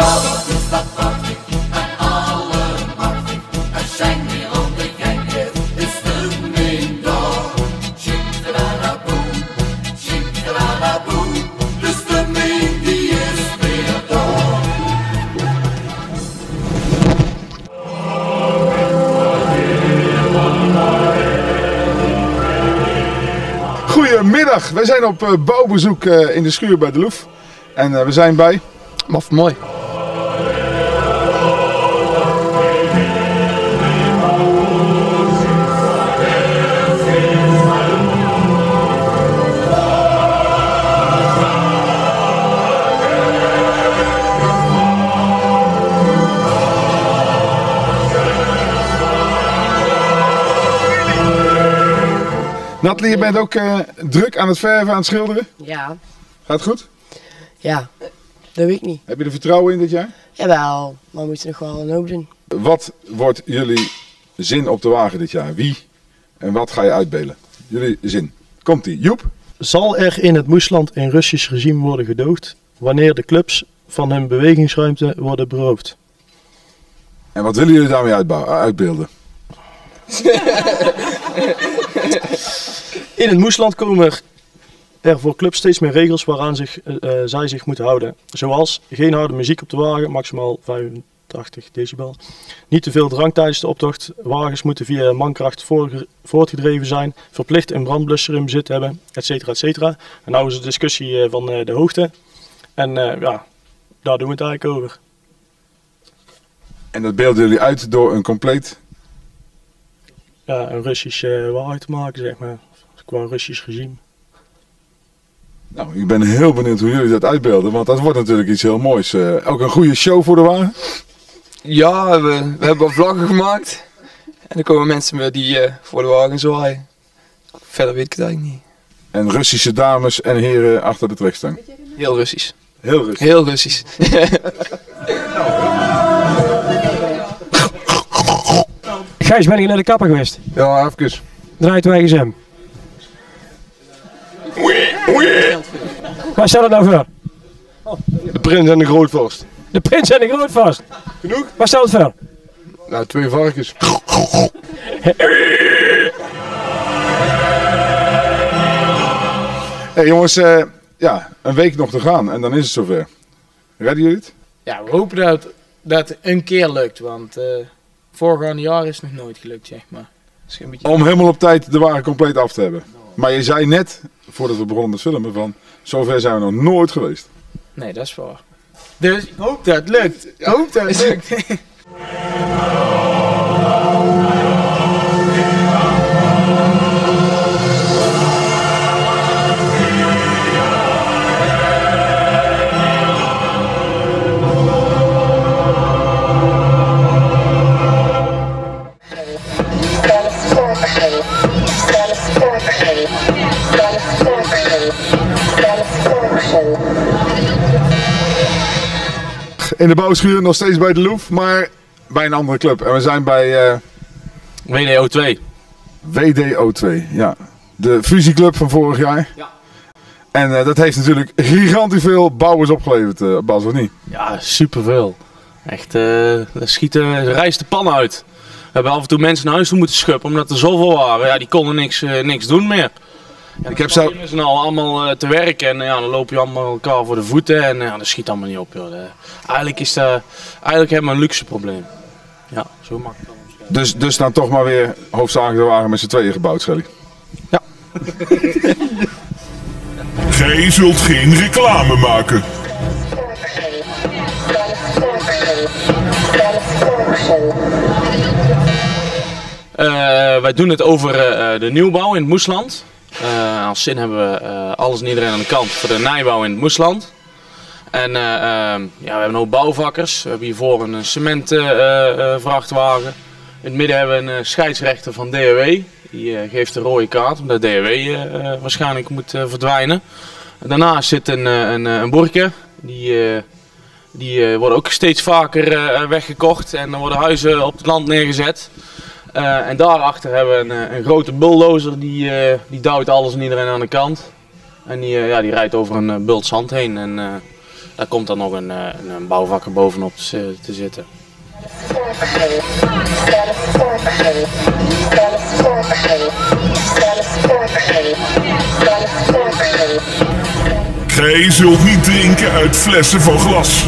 dat is dat prachtig en allemachtig. En schenk hier op de gekheid is de minder. Shikadadaboom, shikadadaboom. Dus de min die is weer door. Goedemiddag, wij zijn op bouwbezoek in de schuur bij de Loef. En we zijn bij... Maf mooi. Nathalie, je bent ook druk aan het verven, aan het schilderen. Ja. Gaat het goed? Ja, dat weet ik niet. Heb je er vertrouwen in dit jaar? Jawel, maar we moeten nog wel een hoop doen. Wat wordt jullie zin op de wagen dit jaar? Wie en wat ga je uitbelen? Jullie zin. Komt-ie. Joep? Zal er in het Moesland een Russisch regime worden gedoogd wanneer de clubs van hun bewegingsruimte worden beroofd? En wat willen jullie daarmee uitbeelden? In het Moesland komen er voor clubs steeds meer regels waaraan zij zich moeten houden. Zoals geen harde muziek op de wagen, maximaal 85 decibel. Niet te veel drank tijdens de optocht. Wagens moeten via mankracht voortgedreven zijn. Verplicht een brandblusser in bezit hebben, etcetera, etcetera. En nou is de discussie van de hoogte. En ja, daar doen we het eigenlijk over. En dat beelden jullie uit door een compleet... Ja, een Russisch wagen te maken, zeg maar. Qua Russisch regime. Nou, ik ben heel benieuwd hoe jullie dat uitbeelden, want dat wordt natuurlijk iets heel moois. Ook een goede show voor de wagen? Ja, we hebben wat vlaggen gemaakt. En dan komen mensen met die voor de wagen zwaaien. Verder weet ik het eigenlijk niet. En Russische dames en heren achter de trekstang? Heel Russisch. Heel Russisch? Heel Russisch. Gijs, ben je naar de kapper geweest? Ja, even. Draait wij eens hem. Waar staat het nou voor? De prins en de grootvorst. De prins en de grootvast. Genoeg? Waar staat het voor? Nou, 2 varkens. Hey jongens, ja, een week nog te gaan en dan is het zover. Redden jullie het? Ja, we hopen dat het een keer lukt, want voorgaande jaar is het nog nooit gelukt, zeg maar. Een beetje... Om helemaal op tijd de wagen compleet af te hebben. Maar je zei net, voordat we begonnen met filmen, van zover zijn we nog nooit geweest. Nee, dat is waar. Dus ik hoop dat het lukt. Ik hoop dat het lukt. In de bouwschuur nog steeds bij de Loef, maar bij een andere club. En we zijn bij WDO2. WDO2, ja. De fusieclub van vorig jaar. Ja. En dat heeft natuurlijk gigantisch veel bouwers opgeleverd, Bas, of niet? Ja, superveel. Echt, daar rijst de pan uit. We hebben af en toe mensen naar huis toe moeten schuppen omdat er zoveel waren. Ja, die konden niks doen meer. Ja, Ik heb zo... zijn al allemaal te werken en ja, dan loop je allemaal elkaar voor de voeten en ja, dat schiet allemaal niet op. Joh. Eigenlijk hebben we een luxe probleem. Ja, zo makkelijk kan het omschrijven. Dus dan toch maar weer hoofdzakelijk de wagen met z'n tweeën gebouwd, Shelly. Ja. Gij zult geen reclame maken. Wij doen het over de nieuwbouw in het Moesland. Als zin hebben we alles en iedereen aan de kant voor de nijbouw in het Moesland. En ja, we hebben een hoop bouwvakkers. We hebben hiervoor een cementvrachtwagen. In het midden hebben we een scheidsrechter van DHW. Die geeft de rode kaart omdat DHW waarschijnlijk moet verdwijnen. Daarnaast zit een borker. Die worden ook steeds vaker weggekocht en dan worden huizen op het land neergezet. En daarachter hebben we een grote bulldozer die duwt alles en iedereen aan de kant. En die rijdt over een bult zand heen. En Daar komt dan nog een bouwvakker bovenop te zitten. Gij zult niet drinken uit flessen van glas.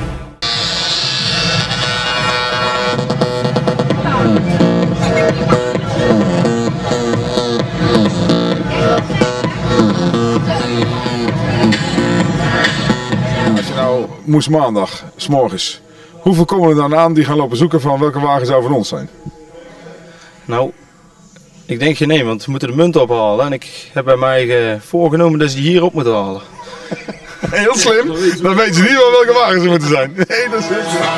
Als je nou moest maandag, 's morgens, hoeveel komen er dan aan die gaan lopen zoeken van welke wagen zou van ons zijn? Nou, ik denk geen één, want we moeten de munt ophalen. En ik heb bij mij voorgenomen dat ze die hier op moeten halen. Heel slim, dan weet je niet wel welke wagen ze moeten zijn. Nee, dat is heel slim.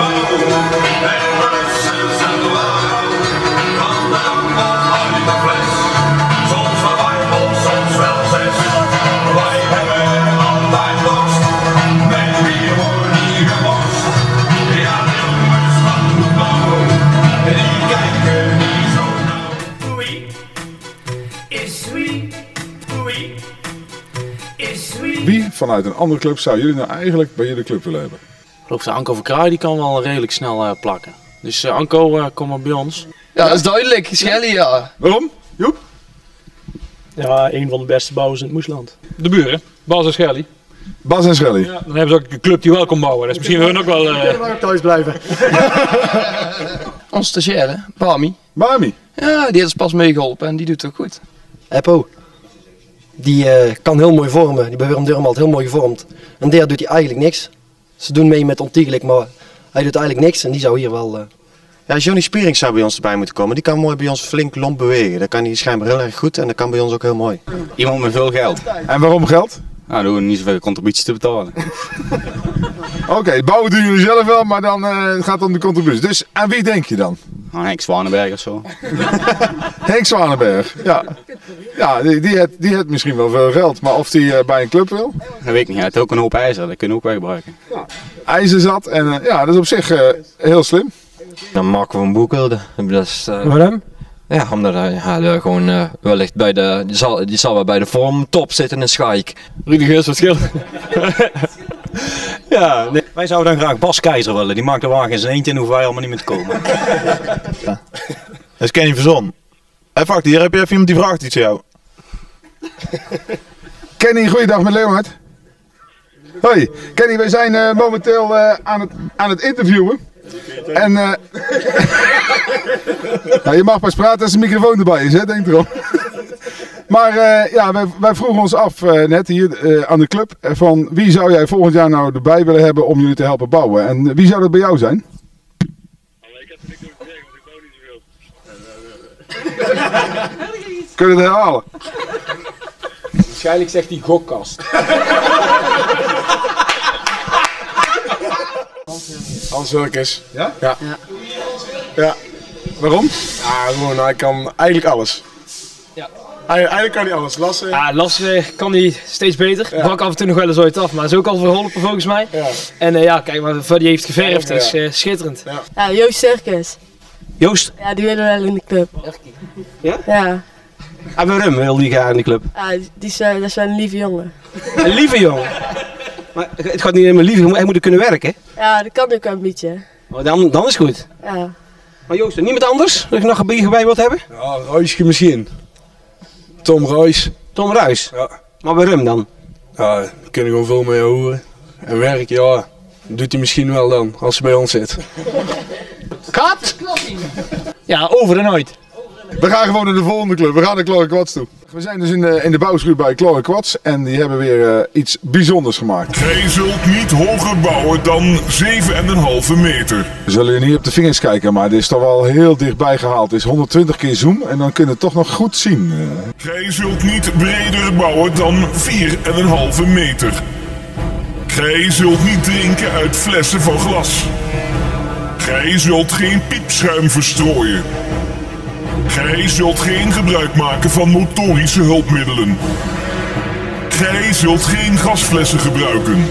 Wie vanuit een andere club zou jullie nou eigenlijk bij jullie club willen hebben? Ik geloof dat Anko Verkraai die kan wel redelijk snel plakken. Dus Anko, kom maar bij ons. Ja, dat is duidelijk. Schelly, ja. Waarom? Joep? Ja, een van de beste bouwers in het Moesland. De buren, Bas en Schelly. Bas en Schelly. Ja, dan hebben ze ook een club die wel kon bouwen. Dat is misschien hun ook wel... ook thuis blijven. Onze stagiaire, Bami. Bami? Ja, die heeft ons pas meegeholpen en die doet het ook goed. Eppo. Die kan heel mooi vormen. Die bij Wurm Durmalt heel mooi gevormd. En daar doet hij eigenlijk niks. Ze doen mee met Ontiegelijk, maar hij doet eigenlijk niks en die zou hier wel... Ja, Johnny Spierings zou bij ons erbij moeten komen. Die kan mooi bij ons flink lomp bewegen. Dat kan hij schijnbaar heel erg goed en dat kan bij ons ook heel mooi. Iemand met veel geld. En waarom geld? Nou, dan hoeven we niet zoveel contributies te betalen. Oké, bouwen doen jullie zelf wel, maar dan gaat het om de contributie. Dus aan wie denk je dan? Nou, Henk Zwanenberg of zo. Henk Zwanenberg, ja. Ja, die heeft misschien wel veel geld, maar of die bij een club wil? Dat weet ik niet. Hij heeft ook een hoop ijzer, dat kunnen we ook wel gebruiken. Ja. IJzer zat en ja, dat is op zich heel slim. Dan maken we een boekhulde. Waarom? Ja, omdat hij gewoon wellicht bij die zal wel bij de vormtop zitten in Schaik. Rudy Geus verschil. Ja, nee. Wij zouden dan graag Bas Keizer willen. Die maakt de wagen in zijn eentje en hoeven wij allemaal niet meer te komen. Ja. Dat is Kenny Verzon. Hé, Vakt, hier heb je even iemand die vraagt iets aan jou. Kenny, goeiedag met Leonhard. Hoi, Kenny, wij zijn momenteel aan het interviewen. En nou, je mag pas praten als de microfoon erbij is, hè? Denk erom. Maar ja, wij vroegen ons af net hier aan de club van wie zou jij volgend jaar nou erbij willen hebben om jullie te helpen bouwen? En wie zou dat bij jou zijn? Ik heb er niks over te zeggen, want ik bouw niet zoveel. Kun je het herhalen? Waarschijnlijk zegt hij gokkast. Hans Hulkes. Ja? Ja. Ja. Waarom? Ja, gewoon, hij kan eigenlijk alles. Ja. Eigenlijk kan hij alles. Lassen. Ja, lassen kan hij steeds beter. Ja. Brak af en toe nog wel eens ooit af, maar is ook al verholpen volgens mij. Ja. En ja, kijk maar wat hij heeft geverfd, Ja. dat is schitterend. Ja. Ja, Joost Circus. Joost? Ja, die willen we wel in de club. Ja? Ja. En waarom wil die graag in de club? Ja, dat is wel een lieve jongen. Een lieve jongen. Maar het gaat niet helemaal lief, hij moet er kunnen werken. Ja, dat kan ook wel een beetje. Maar dan is het goed. Ja. Maar Joost, niemand anders dat je nog een beetje bij wilt hebben? Ja, Ruisje misschien. Tom Ruis. Tom Ruis? Ja. Maar waarom dan? Ja, daar kunnen gewoon veel mee horen. En werk, ja, dat doet hij misschien wel dan, als hij bij ons zit. Kat! Ja, over en uit. We gaan gewoon naar de volgende club. We gaan naar Chlore Quats toe. We zijn dus in de bouwschuur bij Chlore Quats en die hebben weer iets bijzonders gemaakt. Gij zult niet hoger bouwen dan 7,5 meter. We zullen je niet op de vingers kijken, maar dit is toch wel heel dichtbij gehaald. Het is 120 keer zoom en dan kun je het toch nog goed zien. Gij zult niet breder bouwen dan 4,5 meter. Gij zult niet drinken uit flessen van glas. Gij zult geen piepschuim verstrooien. Gij zult geen gebruik maken van motorische hulpmiddelen. Gij zult geen gasflessen gebruiken.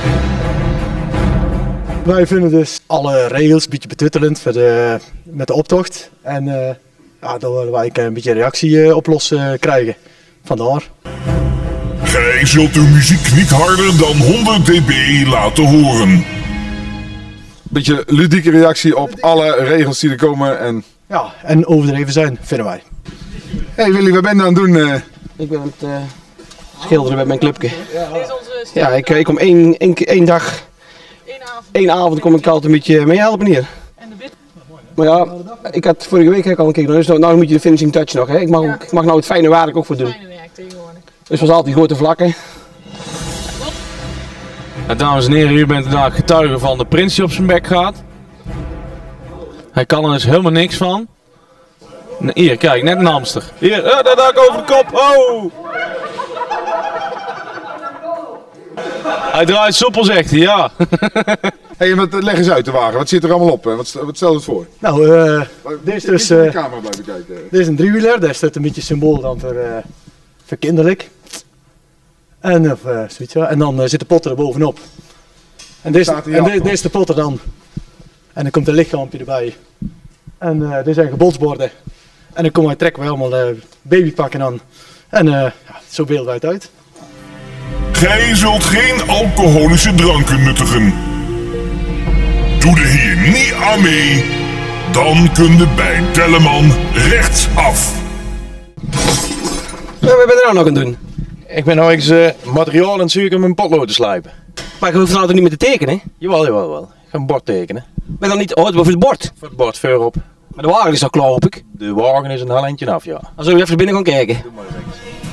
Wij vinden dus alle regels een beetje betuttelend met de optocht. En ja, daar willen wij een beetje reactie op los krijgen. Vandaar. Gij zult uw muziek niet harder dan 100 dB laten horen. Beetje ludieke reactie op alle regels die er komen. Ja, en overdreven zijn, vinden wij. Hey Willy, wat ben je aan het doen? Ik ben het schilderen met mijn clubje. Ja, ik kom één dag, één avond kom ik altijd een beetje meehelpen hier. Maar ja, vorige week al een keer gedaan, dus nou moet je de finishing touch nog. Hè. Ik mag nou het fijne werk ook voor doen. Dus was altijd grote vlakken. Dames en heren, u bent vandaag getuige van de prins die op zijn bek gaat. Hij kan er dus helemaal niks van. Hier, kijk, net een hamster. Hier, daar dak over de kop. Oh! Hij draait soepel, zegt hij, ja. Hey, leg eens uit de wagen, wat zit er allemaal op? Wat stel het voor? Nou, dit is dus de camera blijven kijken. Dit is een driewieler, daar staat een beetje symbool dan voor kinderlijk. En, zoiets, ja. En dan zit de potter er bovenop. En dit is de potter dan. En dan komt een lichaampje erbij. En dit zijn gebotsborden. En dan trekken we allemaal babypakken aan. En zo beelden wij het uit. Gij zult geen alcoholische dranken nuttigen. Doe er hier niet aan mee. Dan kun je bij Delleman rechtsaf. Wat ben je nou nog aan het doen? Ik ben nou eens materiaal aan het zoeken om mijn potlood te slijpen. Maar je hoeft nou toch niet meer te tekenen? Jawel. Ik ga een bord tekenen. Ben dan niet voor het bord? Voor het bord, voorop. Maar de wagen is al klaar, hoop ik. De wagen is een heel eindje af, ja. Dan zullen we even binnen gaan kijken. Doe maar eens.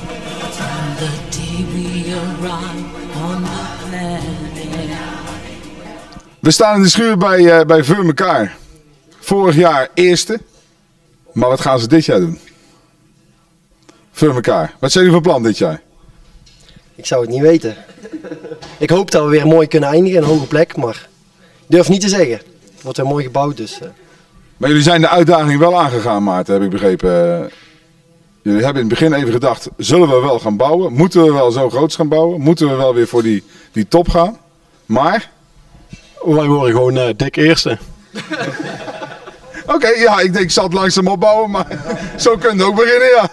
We staan in de schuur bij Voor Mekaar. Vorig jaar eerste. Maar wat gaan ze dit jaar doen? Voor Mekaar. Wat zijn jullie van plan dit jaar? Ik zou het niet weten. Ik hoop dat we weer mooi kunnen eindigen, een hoge plek, maar ik durf niet te zeggen. Het wordt weer mooi gebouwd, dus... Maar jullie zijn de uitdaging wel aangegaan, Maarten, heb ik begrepen. Jullie hebben in het begin even gedacht, zullen we wel gaan bouwen? Moeten we wel zo groot gaan bouwen? Moeten we wel weer voor die top gaan? Maar... Wij worden gewoon dik eerste. Oké, ja, ik denk ik zal het langzaam opbouwen, maar zo kun je ook beginnen, ja.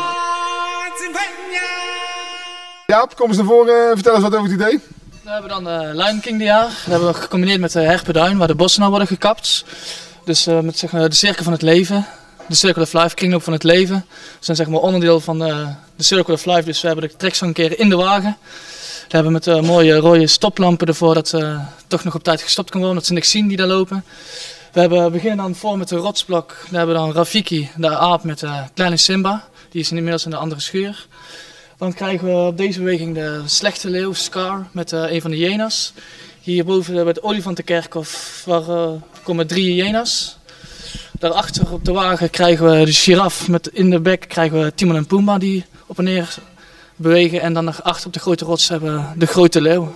Jaap, kom eens naar voren, vertel eens wat over het idee. We hebben dan Lion King dit jaar. Dat hebben we gecombineerd met Herpenduin, waar de bossen nou worden gekapt. Dus met zeg maar, de cirkel van het leven, de Circle of Life, kringloop van het leven. Dat zijn zeg maar onderdeel van de Circle of Life, dus we hebben de tracks een keer in de wagen. We hebben met mooie rode stoplampen ervoor dat toch nog op tijd gestopt kan worden, dat ze niks zien die daar lopen. We beginnen dan voor met de rotsblok. Daar hebben we dan Rafiki, de aap met kleine Simba. Die is inmiddels in de andere schuur. Dan krijgen we op deze beweging de slechte leeuw, Scar, met een van de hyena's. Hierboven bij het olifantenkerkhof komen 3 hyena's. Daarachter op de wagen krijgen we de giraf met in de bek krijgen we Timon en Pumbaa die op en neer bewegen. En dan nog achter op de grote rots hebben we de grote leeuw.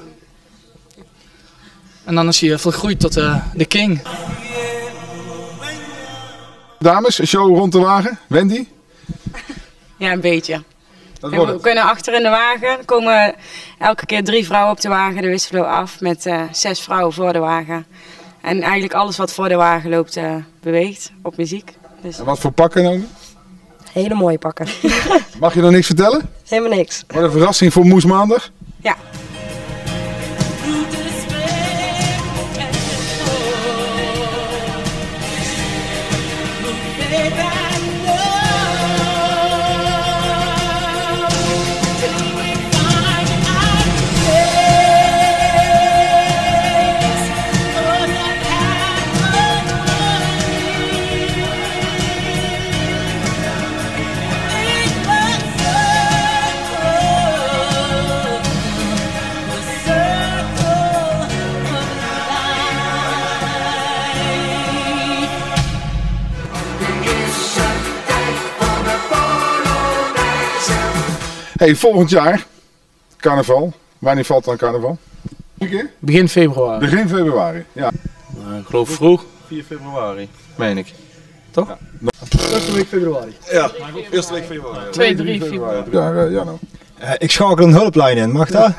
En dan is hij volgroeid tot de king. Dames, een show rond de wagen. Wendy? Ja, een beetje. We kunnen achter in de wagen. Er komen elke keer 3 vrouwen op de wagen. Dan wisselen we af met 6 vrouwen voor de wagen. En eigenlijk alles wat voor de wagen loopt beweegt op muziek. Dus... En wat voor pakken nou? Hele mooie pakken. Mag je nog niks vertellen? Helemaal niks. Wat een verrassing voor Moesmaandag. Ja. Hey, volgend jaar, carnaval. Wanneer valt dan carnaval? Begin februari. Begin februari, ja. Ik geloof vroeg. 4 februari, meen ik. Toch? Ja. Eerste week februari. Ja, eerste week februari. 2, 3 februari. Ja, Janno. Ik schakel een hulplijn in, mag dat?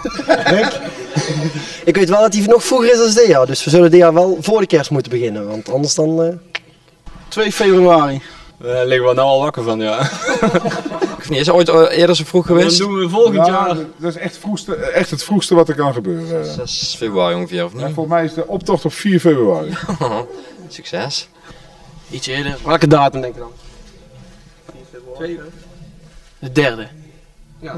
Ik weet wel dat die nog vroeger is dan dit jaar, dus we zullen dit jaar wel voor de kerst moeten beginnen, want anders dan... 2 februari. Daar liggen we nou al wakker van, ja. Of niet? Is het ooit eerder zo vroeg geweest? Dan doen we volgend jaar. Dat is echt het vroegste wat er kan gebeuren. 6 februari ongeveer, of niet? Ja, volgens mij is de optocht op 4 februari. Succes. Iets eerder. Welke datum denk je dan? 4 februari. De derde. Ja.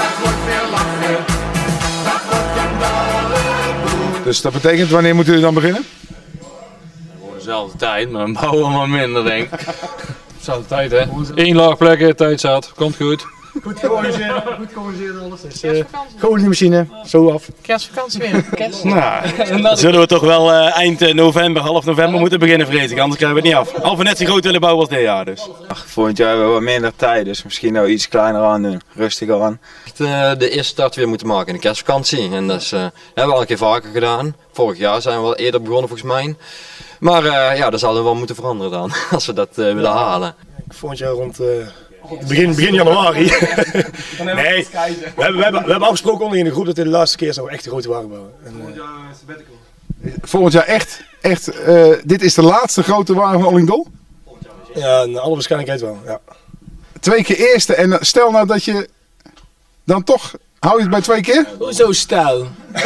Dus dat betekent, wanneer moeten jullie dan beginnen? Gewoon dezelfde tijd, maar dan bouwen we maar minder, denk ik. Dezelfde tijd, hè? 1 laag plekken, tijd zat. Komt goed. Goed georganiseerd alles. Dus, gewoon die machine, zo af. Kerstvakantie weer. Kerst. Nou, dan zullen we toch wel eind november, half november moeten beginnen, vrees ik. Anders krijgen we het niet af. Als we net zo groot willen bouwen als dit jaar dus. Volgend jaar hebben we wat minder tijd, dus misschien nou iets kleiner aan doen. Rustiger aan. De eerste start weer moeten maken in de kerstvakantie. En dat hebben we al een keer vaker gedaan. Vorig jaar zijn we wel eerder begonnen volgens mij. Maar ja, dat zal er wel moeten veranderen dan, als we dat willen halen. Volgend jaar rond begin januari. Nee, we hebben afgesproken onder in de groep dat dit de laatste keer zou echt de grote wagen bouwen. Volgend jaar echt, dit is de laatste grote wagen van Ollingdol? Ja, naar alle waarschijnlijkheid wel, ja. 2 keer eerste en stel nou dat je dan toch, hou je het bij 2 keer? Hoezo stel?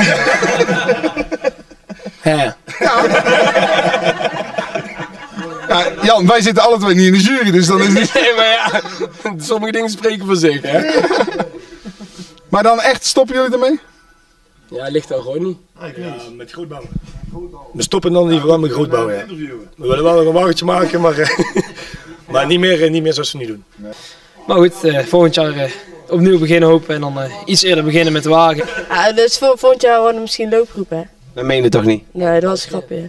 Ja, Jan, wij zitten alle twee niet in de jury, dus dan is het niet... Nee, maar ja, sommige dingen spreken voor zich, hè. Maar dan echt, stoppen jullie ermee? Ja, ligt al gewoon niet. Ja, met grootbouwen. We stoppen dan liever wel met grootbouwen, ja. We willen wel nog een wagentje maken, maar, maar niet meer zoals we nu doen. Maar goed, volgend jaar opnieuw beginnen hopen en dan iets eerder beginnen met de wagen. Ja, dus volgend jaar worden we misschien loopgroep, hè? Dat meen je toch niet? Nee, dat was een grapje.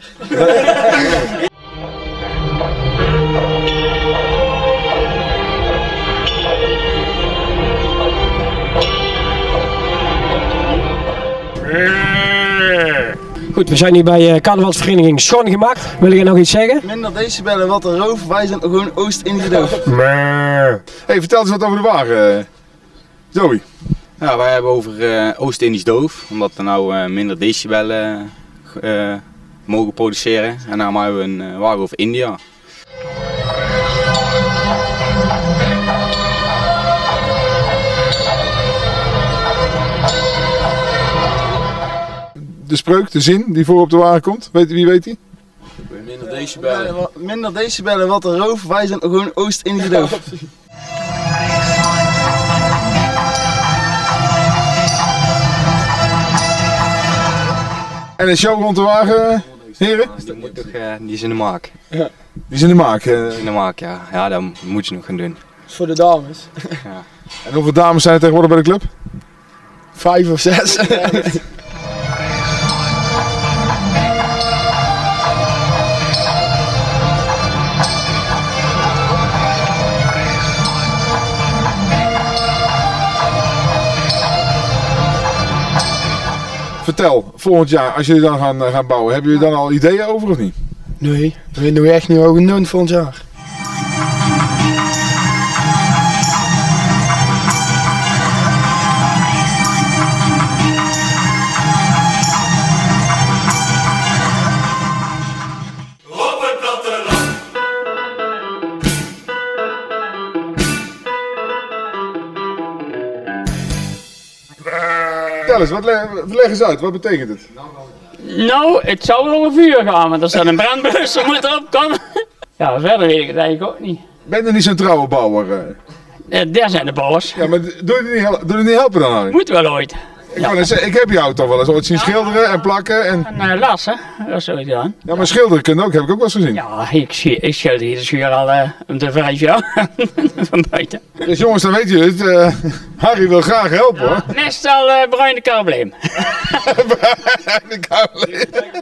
Goed, we zijn hier bij carnavalsvereniging Schoongemaakt. Wil je nog iets zeggen? Minder decibellen, wat een roof. Wij zijn gewoon Oost-Indische doof. Hey, vertel eens wat over de wagen, Zoe. Ja, wij hebben over Oost-Indisch doof, omdat we nou minder decibellen mogen produceren. En daarom hebben we een wagen over India. De spreuk, de zin die voor op de wagen komt, wie weet die? Minder decibellen. Minder decibellen, wat een roof. Wij zijn gewoon Oost-Indische doof. En een show rond de wagen, heren? Die is in de maak. Ja. Die is in de maak? Die is in de maak, ja. Ja, dat moet je nog gaan doen. Voor de dames. Ja. En hoeveel dames zijn er tegenwoordig bij de club? 5 of 6. Vertel, volgend jaar, als jullie dan gaan bouwen, hebben jullie dan al ideeën over of niet? Nee, we weten nog echt niet wat we gaan doen volgend jaar. Vertel eens, leg eens uit, wat betekent het? Nou, het zou wel over vuur gaan, want er staat een brandblusser moet erop komen. Ja, verder weet ik het eigenlijk ook niet. Ben je niet zo'n trouwe bouwer? Daar zijn de bouwers. Ja, maar doe je niet helpen dan, Harry? Moet wel ooit. Ik heb jou toch wel eens ooit zien schilderen en plakken en... Lassen, dat is ooit gedaan. Ja, maar schilderen kunnen ook, heb ik ook wel eens gezien. Ja, ik schilder hier de schuur al om de 5 jaar van buiten. Dus jongens, dan weet je het. Harry wil graag helpen hoor. Meestal bruine kableem. Bruine kableem.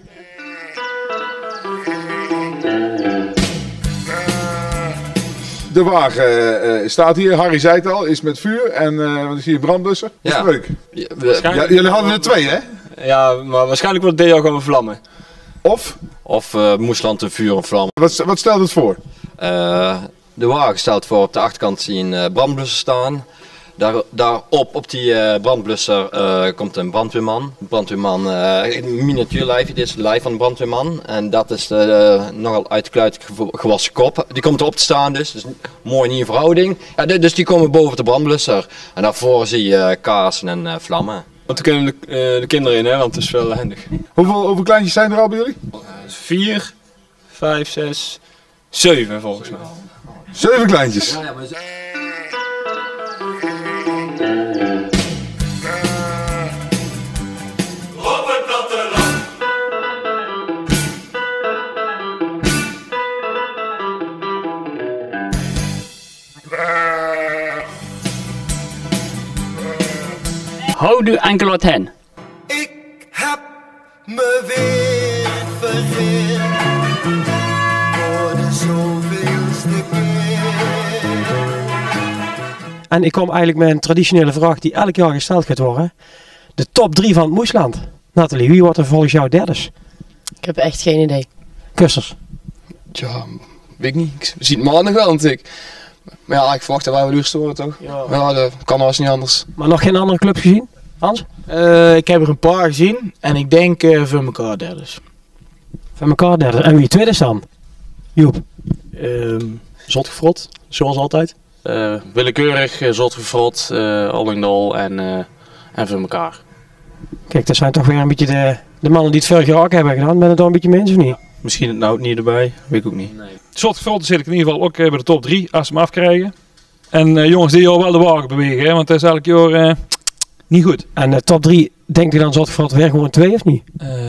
De wagen staat hier, Harry zei het al, is met vuur en wat is hier, brandblusser? Ja. Leuk. Jullie hadden er 2 hè? Ja, maar waarschijnlijk wordt dit jaar gewoon vlammen. Of? Of Moesland een vuur en vlam. Wat stelt het voor? De wagen stelt voor op de achterkant zien brandblussen staan. Daarop op die brandblusser komt een brandweerman. Een brandweerman, een miniatuurlijfje, dit is het lijf van een brandweerman. En dat is de nogal uitgekluid gewassen kop. Die komt erop te staan dus mooi nieuwe verhouding. Ja, dus die komen boven de brandblusser. En daarvoor zie je kaarsen en vlammen. Want toen kunnen de kinderen in, hè, want het is wel handig. Hoeveel kleintjes zijn er al bij jullie? 4, 5, 6, 7 volgens mij. 7 kleintjes? Houd u enkel wat hen. Me weer vergeten voor de zoveelste keer. En ik kom eigenlijk met een traditionele vraag die elk jaar gesteld gaat worden. De top 3 van het Moesland. Nathalie, wie wordt er volgens jou derde? Ik heb echt geen idee. Kusters. Tja, weet ik niet. Ik zie het maandag wel natuurlijk. Maar ja, ik verwacht dat wij wel duurste worden toch? Ja, dat kan als niet anders. Maar nog geen andere clubs gezien? Hans? Ik heb er een paar gezien en ik denk voor elkaar derde. Van elkaar derde. En wie tweede is dan? Joep? Zotgefrot, zoals altijd. Willekeurig, Zotgefrot, Ollingdol en voor elkaar. Kijk, dat zijn toch weer een beetje de mannen die het vorig jaar ook hebben gedaan. Ben het dan een beetje mensen of niet? Misschien het nou niet erbij, weet ik ook niet. Nee. Zotgefrot zit ik in ieder geval ook bij de top 3 als ze hem afkrijgen. En jongens die al wel de wagen bewegen, hè, want dat is elk jaar niet goed. En de top 3, denkt u dan Zotgefrot weer gewoon 2 of niet?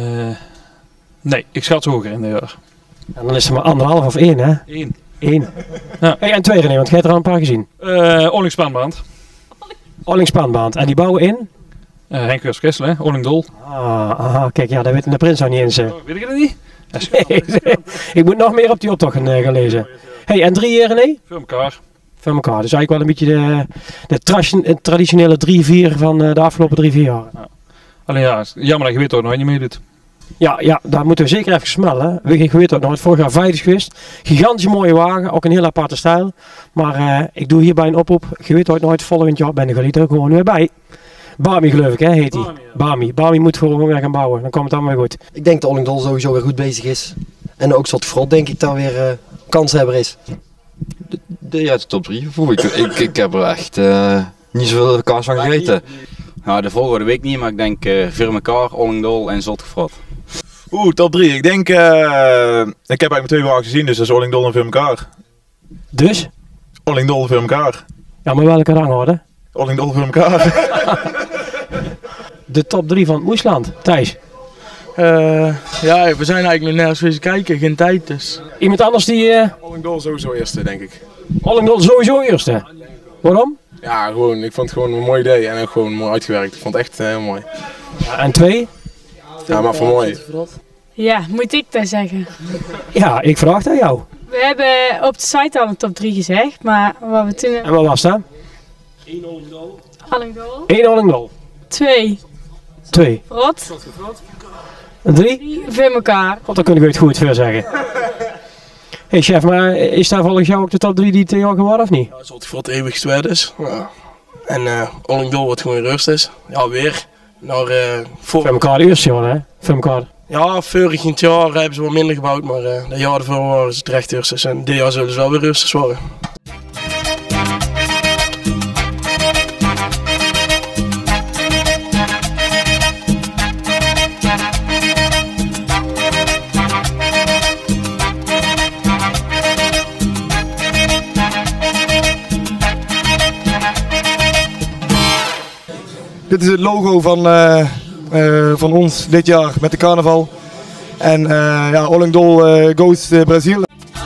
Nee, ik schat ze hoger in de jaar. En dan is er maar 1,5 of 1 hè? 1. Ja. Hey, en 2 René, want jij hebt er al een paar gezien. Ollingspanband. Ollingspanband. En die bouwen in? Henk Kessel, hè? Ollingdol. Aha, kijk, ja, daar weet de prins nog niet eens. Weet ik het niet? Nee, ik moet nog meer op die optocht gaan lezen. Hey, en 3 René? Voor elkaar. Voor elkaar. Dus eigenlijk wel een beetje de traditionele 3-4 van de afgelopen 3-4 jaar. Ja. Alleen ja, jammer dat je weet ook nog niet meedoet. Ja, daar moeten we zeker even smellen. Je weet ook nog, het vorig jaar veilig is geweest. Gigantisch mooie wagen, ook een heel aparte stijl. Maar ik doe hierbij een oproep. Je weet ooit nooit, volgend jaar ben ik er gewoon weer bij. Bami geloof ik, hè, heet hij. Bami moet gewoon weer gaan bouwen. Dan komt het allemaal weer goed. Ik denk dat Ollingdol sowieso weer goed bezig is. En ook Zotgefrot denk ik daar weer kanshebber is. De top 3. Ik heb er echt niet zoveel kans van gegeten. Nou, de volgorde weet ik niet, maar ik denk voor elkaar, Ollingdol en Zotgefrot. Top 3. Ik denk, ik heb eigenlijk 2 wagens gezien, dus dat is Ollingdol en voor elkaar. Dus? Ollingdol voor elkaar. Ja, maar welke rangorde? Ollingdol voor elkaar. De top 3 van het Moesland. Thijs? Ja, we zijn eigenlijk nog nergens eens kijken, geen tijd dus. Iemand anders die... Ollingdol sowieso eerste, denk ik. Ollingdol sowieso eerste? Waarom? Ja, gewoon, ik vond het gewoon een mooi idee en ook gewoon mooi uitgewerkt. Ik vond het echt heel mooi. Ja, en 2? Ja, maar voor mooi. Ja, moet ik dat zeggen? Ja, ik vraag aan jou. We hebben op de site al een top 3 gezegd, maar wat we toen... En wat was dat? 1 Ollingdol. Ollingdol. 1 Ollingdol. 2. 2. Frot. 3. Voor elkaar. God, dan kun je het goed voor zeggen. Hey chef, maar is daar volgens jou ook de top 3 die het jaar geworden of niet? Ja, Zotgefrot eeuwig tweede is. Ja. En Ollingdol wordt gewoon weer eerst is. Ja, weer. Naar, voor elkaar eerst jaar, hè? Voor elkaar. Ja, vorig jaar hebben ze wat minder gebouwd, maar de jaar ervoor waren ze terecht eerst. En dit jaar zullen ze wel weer eerst worden. Dit is het logo van ons dit jaar met de carnaval. En ja, Ollingdol goes Brazil.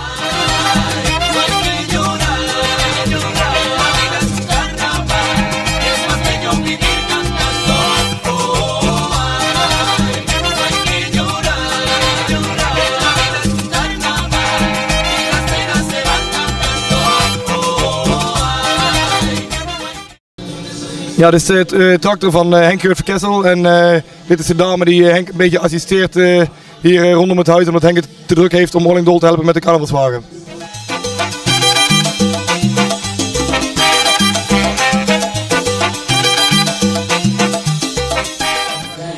Ja, dit is de tractor van Henk Kessel en dit is de dame die Henk een beetje assisteert hier rondom het huis omdat Henk het te druk heeft om Ollingdol te helpen met de carnavalswagen.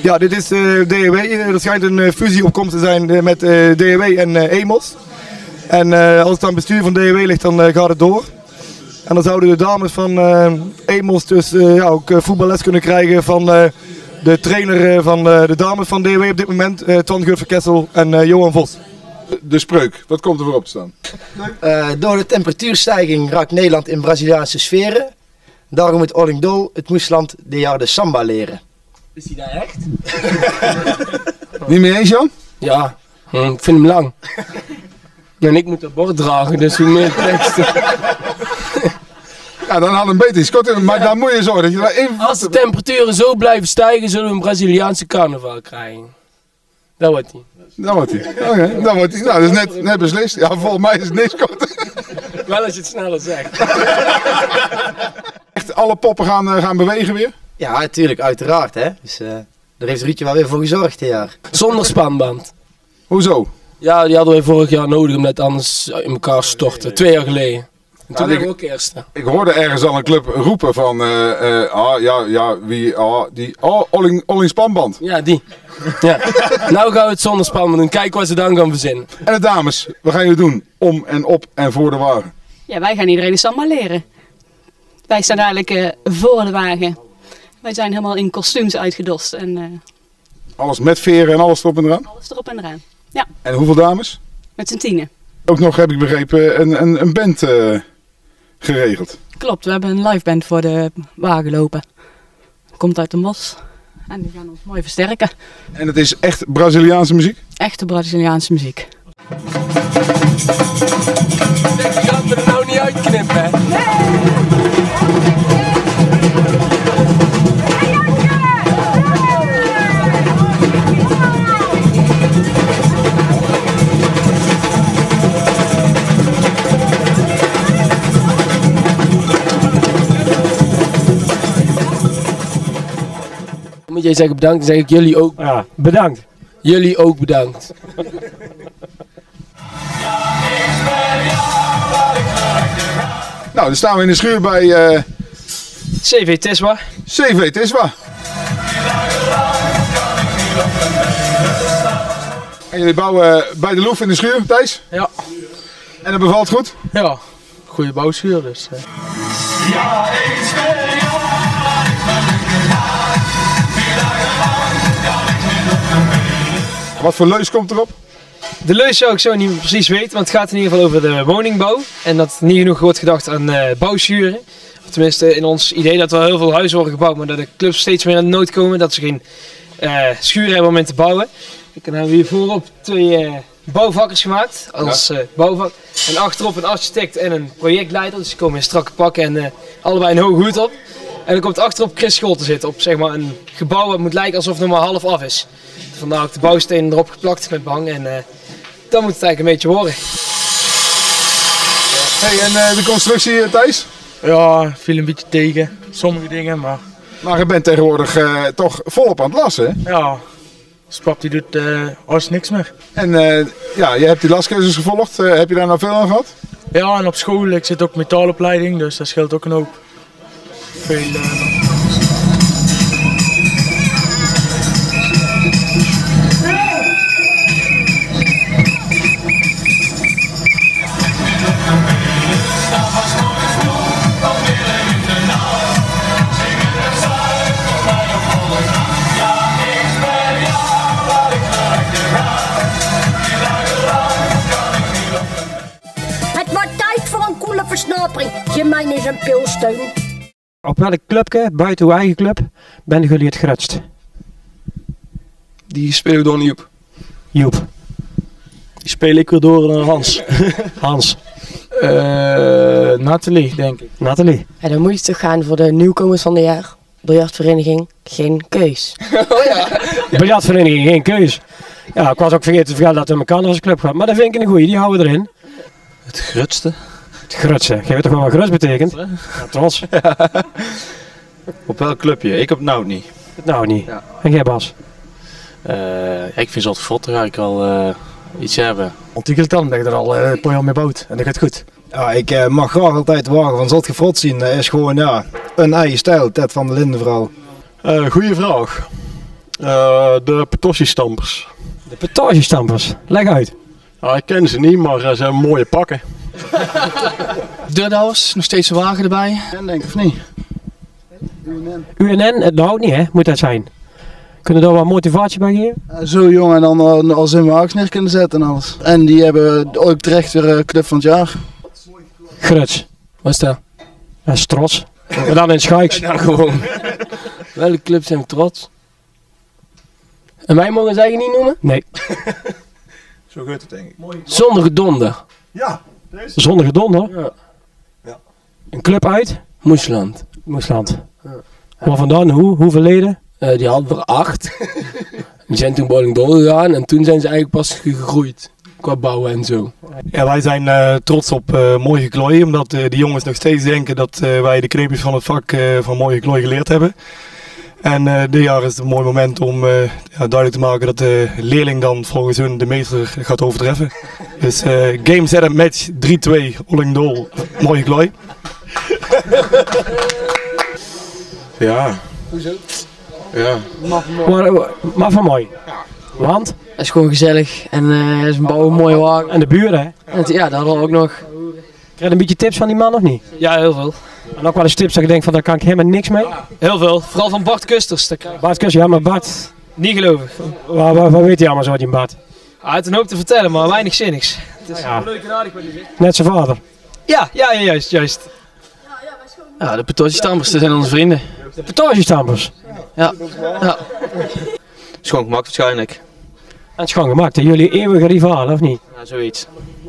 Ja, dit is DEW. Er schijnt een fusieopkomst te zijn met DEW en EMOS. En als het aan het bestuur van DEW ligt, dan gaat het door. En dan zouden de dames van EMOS dus ook voetballes kunnen krijgen van de trainer van de dames van DEW op dit moment, Ton Geurt van Kessel en Johan Vos. De spreuk, wat komt er voor op te staan? Door de temperatuurstijging raakt Nederland in Braziliaanse sferen. Daarom moet Olingdol het moesland dit jaar de samba leren. Is hij daar echt? Niet mee eens, Jan? Ja, ik vind hem lang. En ik moet dat bord dragen, dus hoe meer teksten. Ja, dan had een beter iets. Maar dan moet je zorgen dat je daar even... Als de temperaturen zo blijven stijgen, zullen we een Braziliaanse carnaval krijgen. Dat wordt hij. Dat wordt hij. Oké, dat wordt hij. Nou, dat is net beslist. Ja, volgens mij is het niks kort. Wel als je het sneller zegt. Echt, alle poppen gaan bewegen weer? Ja, natuurlijk, uiteraard. Hè. Dus daar heeft Ruudje wel weer voor gezorgd dit jaar. Zonder spanband. Hoezo? Ja, die hadden wij vorig jaar nodig omdat anders in elkaar stortte. 2 jaar geleden. En toen werden we ook eerste. Ik hoorde ergens al een club roepen van, Olling Spanband. Ja, die. Ja. Nou gaan we het zonder spanband doen. Kijken wat ze dan gaan verzinnen. En de dames, wat gaan jullie doen? Om en op en voor de wagen? Ja, wij gaan iedereen de samba leren. Wij staan eigenlijk voor de wagen. Wij zijn helemaal in kostuums uitgedost. En, alles met veren en alles erop en eraan? alles erop en eraan. Ja, En hoeveel dames? met z'n 10. Ook nog, heb ik begrepen, een band geregeld. Klopt, we hebben een liveband voor de wagen lopen. Komt uit de Mos. En die gaan ons mooi versterken. En het is echt Braziliaanse muziek? Echte Braziliaanse muziek. Je gaat me er nou niet uitknippen, hè? Moet jij zeggen bedankt, dan zeg ik jullie ook. Ja, bedankt. Jullie ook bedankt. Nou, dan staan we in de schuur bij... CV Tiswa. CV Tiswa. En jullie bouwen bij de Loef in de schuur, Thijs? Ja. En dat bevalt goed? Ja, goede bouwschuur dus. Wat voor leus komt erop? De leus zou ik zo niet precies weten, want het gaat in ieder geval over de woningbouw. En dat niet genoeg wordt gedacht aan bouwschuren. Of tenminste in ons idee dat er heel veel huizen worden gebouwd, maar dat de clubs steeds meer aan de nood komen. Dat ze geen schuren hebben om in te bouwen. Dan hebben we hier voorop 2 bouwvakkers gemaakt als bouwvak. En achterop een architect en een projectleider. Dus die komen in strakke pakken en allebei een hoge hoed op. En dan komt achterop Chris School te zitten op zeg maar, een gebouw wat moet lijken alsof het nog maar half af is. Vandaar ook de bouwstenen erop geplakt met behang en dan moet het eigenlijk een beetje worden. Hey, en de constructie, Thijs? Ja, viel een beetje tegen. Sommige dingen, maar... Maar je bent tegenwoordig toch volop aan het lassen, hè? Ja, Spap die doet als niks meer. En ja, je hebt die lascursus gevolgd. Heb je daar nou veel aan gehad? Ja, en op school, ik zit ook metaalopleiding, dus dat scheelt ook een hoop. Veel... Het wordt tijd voor een koele versnapering. Je mijn is een pilsteun. Op welk clubje, buiten uw eigen club, ben jullie het grootst? Die spelen door Joep. Joep. Die spelen ik weer door Hans. Hans. Nathalie, denk ik. Nathalie. En dan moet je toch gaan voor de nieuwkomers van het jaar. Biljartvereniging, geen keus. Oh ja. Biljartvereniging, geen keus. Ja, ik was ook vergeten te vertellen dat we elkaar als club gaan. Maar dat vind ik een goeie, die houden we erin. Het grutste. Het grutste. Je weet toch wel wat grutst betekent? Ja, trots. Op welk clubje? Ik op nou niet. Het nou niet. Ja. En jij Bas? Ik vind het vlot, ga ik al iets hebben. Ontwikkeld dan, dat je er al een paar jaar mee bouwt en dat gaat goed. Ja, ik mag graag altijd de wagen van Zotgefrot zien. Dat is gewoon ja, een eigen stijl, Ted van der Linden vooral. Goeie vraag. De Petossi-stampers. De Petossi-stampers, leg uit. Ja, ik ken ze niet, maar ze hebben mooie pakken. Deurdouwers, nog steeds een wagen erbij. En denk ik of niet? UNN, nou niet hè, moet dat zijn. Kunnen we daar wat motivatie bij geven? Zo jong en dan als in wagens neer kunnen zetten en alles. En die hebben ook terecht weer club van het jaar. Gruts. Wat is dat? Dat is trots. En dan in Schaik. Ja, gewoon. Welke clubs zijn we trots? En wij mogen ze eigenlijk niet noemen? Nee. Zo gaat het denk ik. Zonder gedonder. Ja. Zonder gedonder? Ja. Een club uit? Moesland. Moesland. Maar vandaan, hoeveel leden? Die hadden er 8. Die zijn toen bowling doorgegaan en toen zijn ze eigenlijk pas gegroeid. Qua bouwen en zo. Ja, wij zijn trots op Mooi Geklooi, omdat die jongens nog steeds denken dat wij de kneepjes van het vak van Mooi Geklooi geleerd hebben. En dit jaar is het een mooi moment om duidelijk te maken dat de leerling dan volgens hun de meester gaat overtreffen. Dus game, set en match 3-2, Ollingdol, Mooi Geklooi. Ja. Hoezo? Ja. Maar van mooi. Want? Het is gewoon gezellig en ze bouwen een mooie wagen. En de buren hè? En ja, dat hadden we ook nog. Krijg je een beetje tips van die man of niet? Ja, heel veel. En ook wel eens tips dat je denkt van daar kan ik helemaal niks mee? Heel veel. Vooral van Bart Kusters. Bart Kusters, ja maar Bart... Niet gelovig. Wat weet hij allemaal zo die Bart? Hij had een hoop te vertellen, maar weinig zinnigs. Het is Ja. leuk en aardig wat hij zegt. Net zijn vader. Ja, juist. Ja, de Petossi-stampers, dat zijn onze vrienden. De Petossi-stampers? Ja. Schoon gemaakt waarschijnlijk. En schoon gemaakt, hè? Jullie eeuwige rivalen of niet? Ja, zoiets.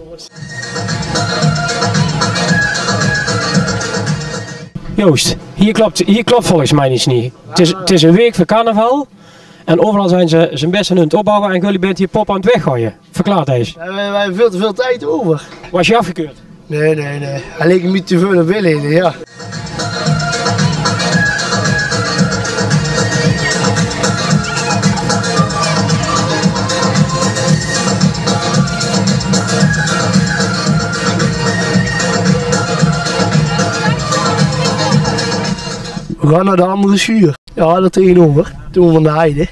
Joost, hier klopt volgens mij iets niet. Het is een week voor carnaval. En overal zijn ze zijn best aan het opbouwen en jullie bent hier pop aan het weggooien. Verklaar eens. Wij hebben veel te veel tijd over. Was je afgekeurd? Nee. Hij leek niet te veel op willen, ja. We gaan naar de andere schuur. Ja, daar tegenover. Toen van de Heide.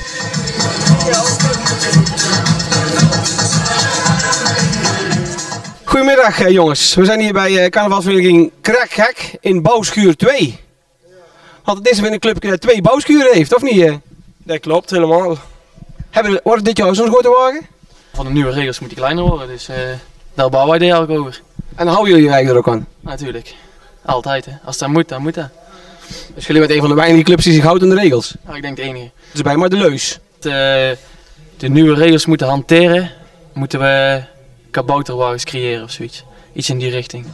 Goedemiddag jongens, we zijn hier bij carnavalsvereniging Krakgek in bouwschuur 2. Want het is weer een clubje dat 2 bouwschuren heeft, of niet? Dat klopt, helemaal. Wordt dit jou zo'n grote wagen? Van de nieuwe regels moet die kleiner worden, dus daar bouwen wij eigenlijk over. En houden jullie je eigen er ook aan? Natuurlijk. Altijd, hè. Als dat moet, dan moet dat. Dus jullie bent een van de weinige clubs die zich houdt aan de regels? Ja, ik denk de enige. Dus bij maar de leus. De nieuwe regels moeten hanteren, moeten we kabouterwagens creëren of zoiets. Iets in die richting.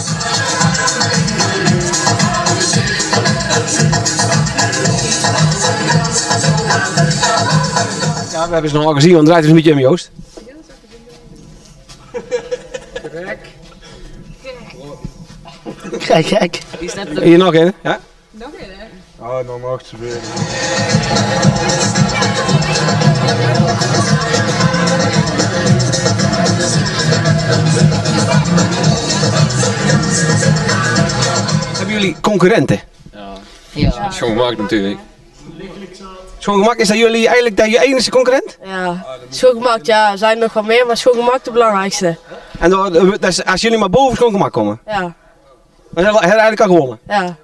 Ja, we hebben ze nog al gezien, want draait dus een beetje om Joost. Kijk. Hier nog een, ja? Nog een, hè? Ah, dan mag ze weer. Hebben jullie concurrenten? Ja. Schoongemaakt natuurlijk. Schoongemaakt, is dat jullie eigenlijk je enige concurrent? Ja, schoongemaakt, ja, er zijn nog wat meer, maar schoongemaakt de belangrijkste. En als jullie maar boven schoongemaakt komen? Ja. Dan hebben we eigenlijk al gewonnen? Ja.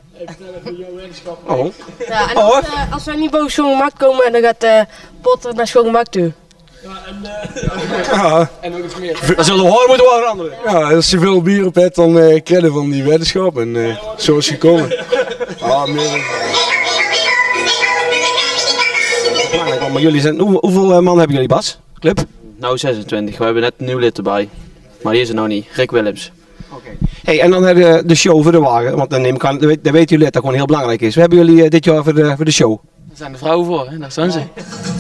Oh. Ja, en als wij niet boven schoongemaakt komen, dan gaat Potter naar schoongemaakt toe. Ja. En nog iets meer. Dan zullen we horen moeten wel veranderen. Ja, als je veel bier op hebt, dan krijg je van die weddenschap en zo is het gekomen. Maar jullie zijn, hoeveel man hebben jullie, Bas? Club? Nou 26, we hebben net een nieuw lid erbij. Maar die is er nou niet, Rick Willems. Hey, en dan hebben we de show voor de wagen, want dan weten jullie dat dat gewoon heel belangrijk is. We hebben jullie dit jaar voor de show. Daar zijn de vrouwen voor, hè? Daar staan ze.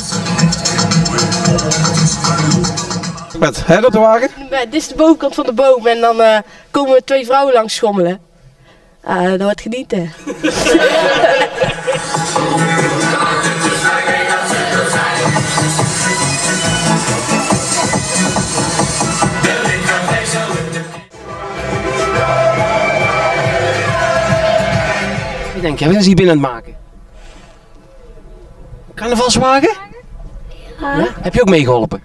Wat, hè, op de wagen? Dit is de bovenkant van de boom en dan komen er 2 vrouwen langs schommelen. Dat wordt genieten. Ik denk, ja, we zijn ze hier binnen aan het maken. Carnavalswagen? Ja. Heb je ook meegeholpen?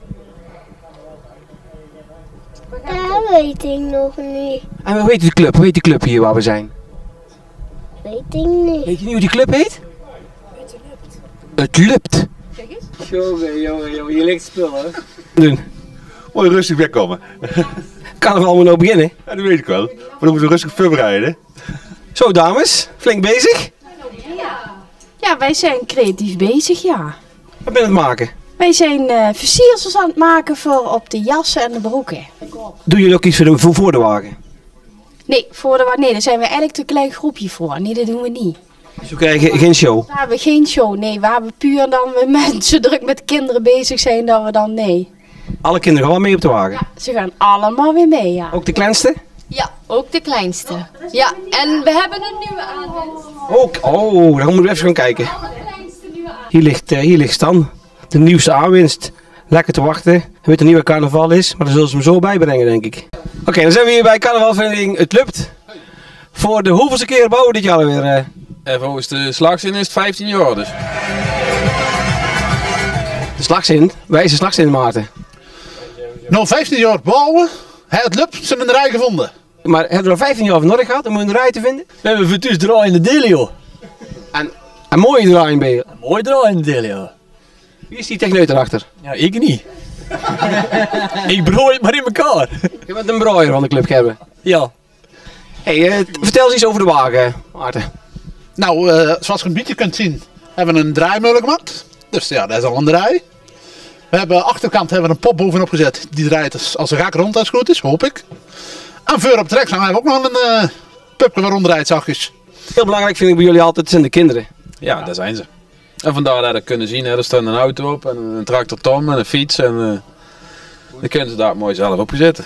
Dat weet ik nog niet. En hoe heet die club? Hoe heet die club hier waar we zijn? Weet ik niet. Weet je niet hoe die club heet? Het lupt. Kijk eens. Jongen, je ligt spul hoor. Doen. Mooi rustig wegkomen. Carnaval moet nou beginnen. Ja, dat weet ik wel. Maar dan moeten we rustig voorbereiden. Zo dames, flink bezig? Ja, wij zijn creatief bezig, ja. Wat ben je aan het maken? Wij zijn versiersels aan het maken voor op de jassen en de broeken. Doen jullie ook iets voor de wagen? Nee, nee, daar zijn we eigenlijk te klein groepje voor. Nee, dat doen we niet. Dus we krijgen geen show? We hebben geen show, nee. Waar we puur dan zo druk met kinderen bezig zijn dat we dan nee. Alle kinderen gaan wel mee op de wagen? Ja, ze gaan allemaal weer mee, ja. Ook de kleinste? Ja, ook de kleinste. Ja, en we hebben een nieuwe aanwinst. Ook? Oh, dan moeten we even gaan kijken. Hier ligt Stan. De nieuwste aanwinst. Lekker te wachten. Je weet een nieuwe carnaval is, maar dan zullen ze hem zo bijbrengen, denk ik. Oké, dan zijn we hier bij carnavalvereniging Het Lupt. Voor de hoeveelste keer bouwen dit jaar weer? Volgens de slagzin is het 15 jaar dus. De slagzin? Wij is de slagzin, Maarten. Nou, 15 jaar bouwen, Het Lupt zijn in de rij gevonden. Maar hebben we er 15 jaar voor nodig gehad om een rij te vinden? We hebben vertuus draaiende delen, joh. En mooie draaiende delen? Mooie draaiende delen, joh. Wie is die techneut erachter? Ja, ik niet. Ik brooi het maar in elkaar. Je bent een brouwer van de club, Gerben. Ja. Hey, vertel eens iets over de wagen, Maarten. Nou, zoals je een beetje kunt zien, hebben we een draaimolen gemaakt. Dus ja, dat is al een draai. We hebben achterkant hebben we een pop bovenop gezet. Die draait als een rak rond als het goed is, hoop ik. En voor op de trekstang hebben we ook nog een pupje waaronder rijdt zachtjes. Heel belangrijk vind ik bij jullie altijd zijn de kinderen. Ja, daar zijn ze. En vandaar dat we dat kunnen zien. Hè. Er staat een auto op en een tractor Tom en een fiets. En dan kunnen ze daar mooi zelf op zetten.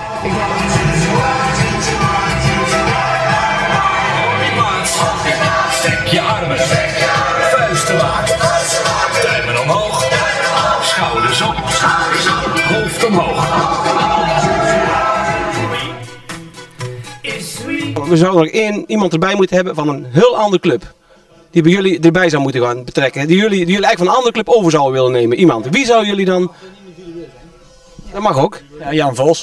Stek je armen, vuisten laag, duimen omhoog, schouders op, hoofd omhoog. We zouden nog iemand erbij moeten hebben van een heel andere club. Die bij jullie erbij zou moeten gaan betrekken. Die jullie eigenlijk van een andere club over zouden willen nemen. Iemand. Wie zou jullie dan... Dat mag ook. Ja, Jan Vos.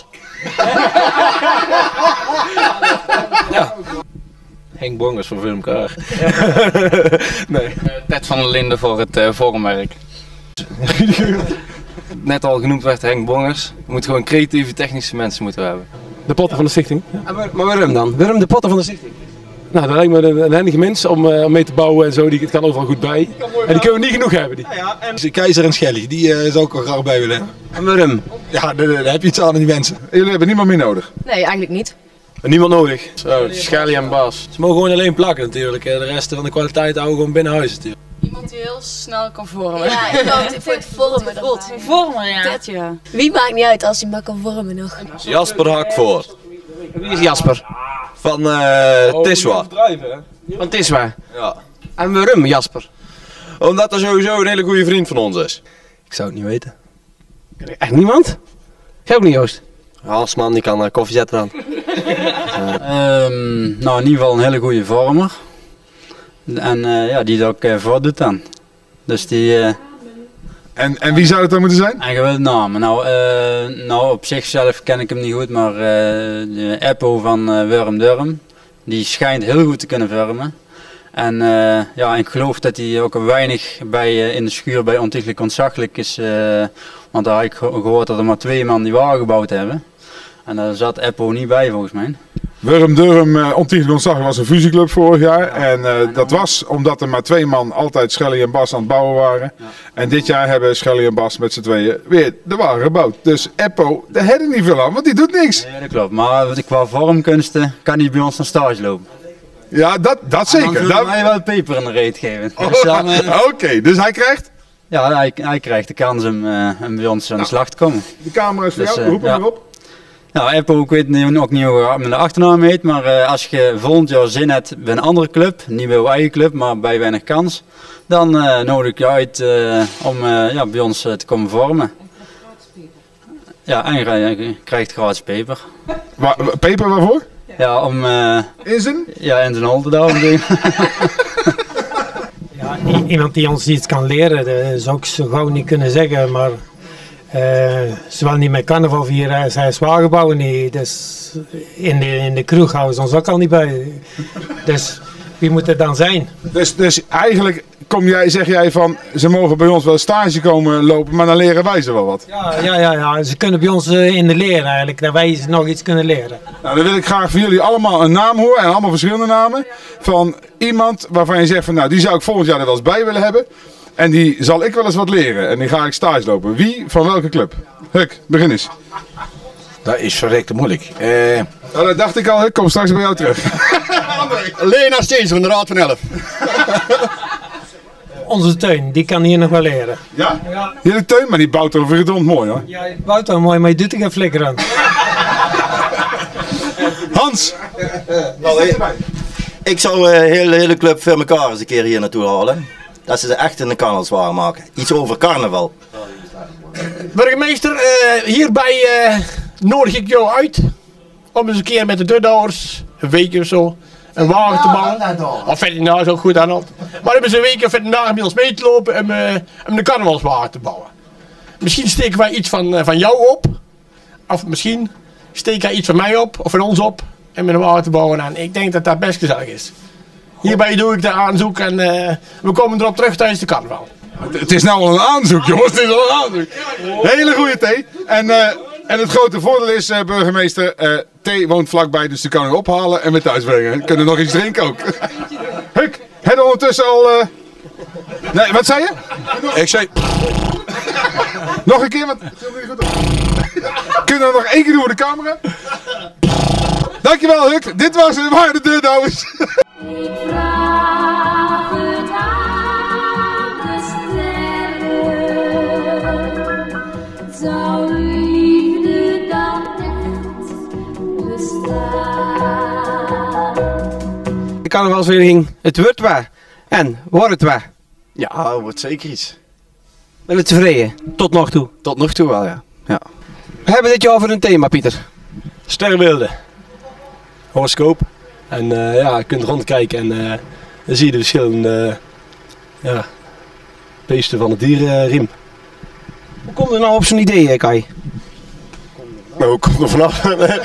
Ja. Henk Bongers voor Filmkaar. Nee. Ted van der Linden voor het vormwerk. Net al genoemd werd Henk Bongers. We moeten gewoon creatieve technische mensen moeten hebben. De potten van de stichting. Ja. Maar waarom dan? Waarom de potten van de stichting? Nou, dat lijkt me een handige mens om mee te bouwen en zo. Het kan overal goed bij. En die kunnen we niet genoeg hebben. Die. Keizer en Shelly, die zou ik er graag bij willen hebben. En waarom? Ja, daar heb je iets aan die mensen. Jullie hebben niemand meer nodig? Nee, eigenlijk niet. Niemand nodig. Zo, Shelly en Bas. Ze mogen gewoon alleen plakken natuurlijk. De rest van de kwaliteit houden we gewoon binnen huis natuurlijk. Iemand die heel snel kan vormen. Ja, iemand die voor het vormen goed. Vormen, ja. Dat ja. Wie maakt niet uit als hij maar kan vormen nog. Jasper Hakvoort. Wie is Jasper? Van Tiswa. Van Tiswa? Ja. En waarom Jasper? Omdat hij sowieso een hele goede vriend van ons is. Ik zou het niet weten. Echt niemand? Jij ook niet, Joost? Hansman, die kan koffie zetten dan. Nou, in ieder geval een hele goede vormer. En ja, die het ook voordoet dan. Dus die... En wie zou het dan moeten zijn? En gewilde namen. Nou, op zichzelf ken ik hem niet goed, maar de Eppo van Wurm Durm, die schijnt heel goed te kunnen vormen. En ja, ik geloof dat hij ook weinig in de schuur bij Ontiegelijk Ontzaglijk is. Want daar heb ik gehoord dat er maar 2 man die wagen gebouwd hebben. En daar zat Eppo niet bij volgens mij. Wurm Durm Ontiegelijk Ontzaglijk was een fusieclub vorig jaar. En dat was omdat er maar 2 man altijd Shelly en Bas aan het bouwen waren. Ja. En dit jaar hebben Shelly en Bas met z'n tweeën weer de wagen gebouwd. Dus Eppo, daar heb ik niet veel aan, want die doet niks. Nee, dat klopt. Maar qua vormkunsten kan hij bij ons naar stage lopen. Ja, dat zeker. Dan zullen wij wel peper in de reet geven. Oké, dus hij krijgt? Ja, hij krijgt de kans om bij ons aan de slag te komen. De camera is voor jou, roep hem erop. Nou, Eppo, ik weet ook niet hoe mijn achternaam heet, maar als je volgend jaar zin hebt bij een andere club, niet bij uw eigen club, maar bij weinig kans, dan nodig ik je uit om bij ons te komen vormen. Ja, en je krijgt gratis peper. Peper waarvoor? Ja, om... in zijn? Ja, in zijn hol te houden. Ja, iemand die ons iets kan leren, dat zou ik zo gauw niet kunnen zeggen, maar zowel niet met carnaval vieren, zij zwaargebouwen niet, dus in de kroeg houden ze ons ook al niet bij. Dus wie moet het dan zijn? Dus eigenlijk zeg jij van, ze mogen bij ons wel stage komen lopen, maar dan leren wij ze wel wat. Ja, ze kunnen bij ons in de leren eigenlijk, dat wij ze nog iets kunnen leren. Nou, dan wil ik graag van jullie allemaal een naam horen, en allemaal verschillende namen, van iemand waarvan je zegt van, nou die zou ik volgend jaar er wel eens bij willen hebben. En die zal ik wel eens wat leren. En die ga ik stage lopen. Wie van welke club? Huck, begin eens. Dat is verrekte moeilijk. Nou, dat dacht ik al. Ik kom straks bij jou terug. Lena Steens van de Raad van 11. Onze Teun, die kan hier nog wel leren. Ja? Jullie Teun, maar die bouwt toch verdomd mooi hoor. Ja, die bouwt wel mooi, maar je doet er geen flikker aan. Hans! Ik zou de hele club voor elkaar eens een keer hier naartoe halen. Dat ze echt in de carnavalswaar maken. Iets over carnaval. Burgemeester, hierbij nodig ik jou uit om eens een keer met de deurdouwers, een weekje of zo, een wagen te bouwen. Of verder nou is ook goed aan. Maar om eens een week of verder na met ons mee te lopen om de carnavalswagen te bouwen. Misschien steken wij iets van jou op. Of misschien steek jij iets van mij op, of van ons op. En met een wagen te bouwen. En ik denk dat dat best gezellig is. Hierbij doe ik de aanzoek en we komen erop terug tijdens de carnaval. Het is nou al een aanzoek, jongens. Het is al een aanzoek. Hele goede thee. En het grote voordeel is, burgemeester, thee woont vlakbij, dus die kan u ophalen en weer thuis brengen. Kunnen nog iets drinken ook. Huck, heb je ondertussen al... Nee, wat zei je? Ik zei... Nog een keer, wat... Kunnen we nog één keer doen voor de camera? Dankjewel, Huck. Dit waren de deurdouwers. Ik vraag het aan de sterren, zou liefde dan echt bestaan? De carnavalsvereniging, het wordt waar. En, wordt het waar? Ja, het wordt zeker iets. Ben je tevreden? Tot nog toe? Tot nog toe wel, ja. We hebben dit jaar voor een thema, Pieter. Sterrenbeelden. Horoscoop. En je kunt rondkijken en dan zie je de verschillende beesten van het dierenriem. Hoe komt er nou op zo'n idee, Kai? Nou, hoe komt er vanaf?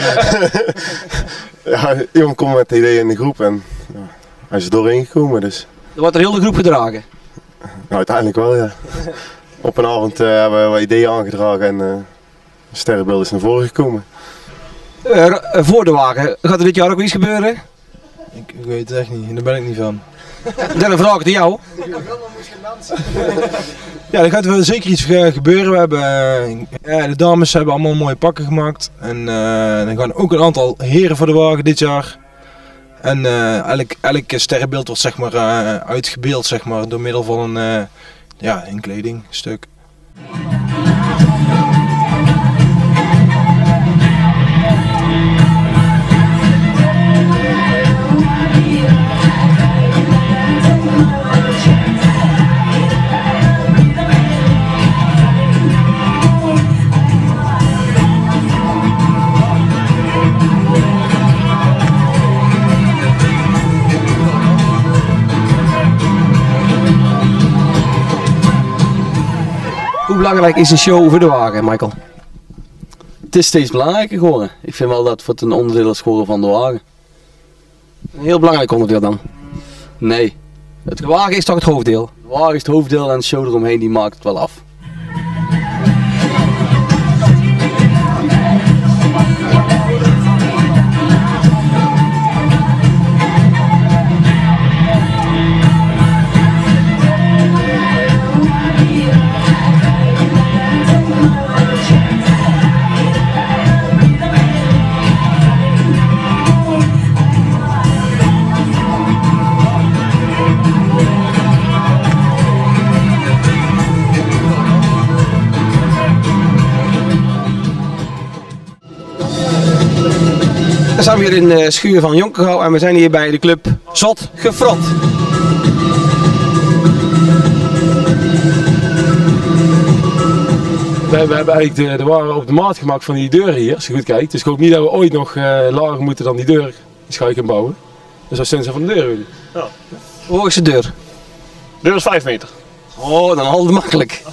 Iemand komt met het idee in de groep en hij is er doorheen gekomen. Dus. Er wordt er heel de groep gedragen? Nou, uiteindelijk wel, ja. Op een avond hebben we wat ideeën aangedragen en een sterrenbeeld is naar voren gekomen. Voor de wagen, gaat er dit jaar ook iets gebeuren? Ik weet het echt niet, daar ben ik niet van. Dan een vraag aan jou. Ja, er gaat wel zeker iets gebeuren. We hebben, de dames hebben allemaal mooie pakken gemaakt. En er gaan ook een aantal heren voor de wagen dit jaar. En elk sterrenbeeld wordt zeg maar, uitgebeeld zeg maar, door middel van een kledingstuk. Hoe belangrijk is een show voor de wagen, Michael? Het is steeds belangrijker geworden. Ik vind wel dat het een onderdeel is geworden van de wagen. Een heel belangrijk onderdeel dan? Nee. De wagen is toch het hoofddeel? De wagen is het hoofddeel en de show eromheen die maakt het wel af. We zijn weer in de schuur van Jonkergouw en we zijn hier bij de club Zot Gefrot. We hebben eigenlijk de waren op de maat gemaakt van die deuren hier, als je goed kijkt. Dus ik hoop niet dat we ooit nog lager moeten dan die deur die schuik kan bouwen. Dus dat zijn ze van de deur willen. Ja. Hoe hoog is de deur? Dit was 5 meter. Oh, dan altijd makkelijk.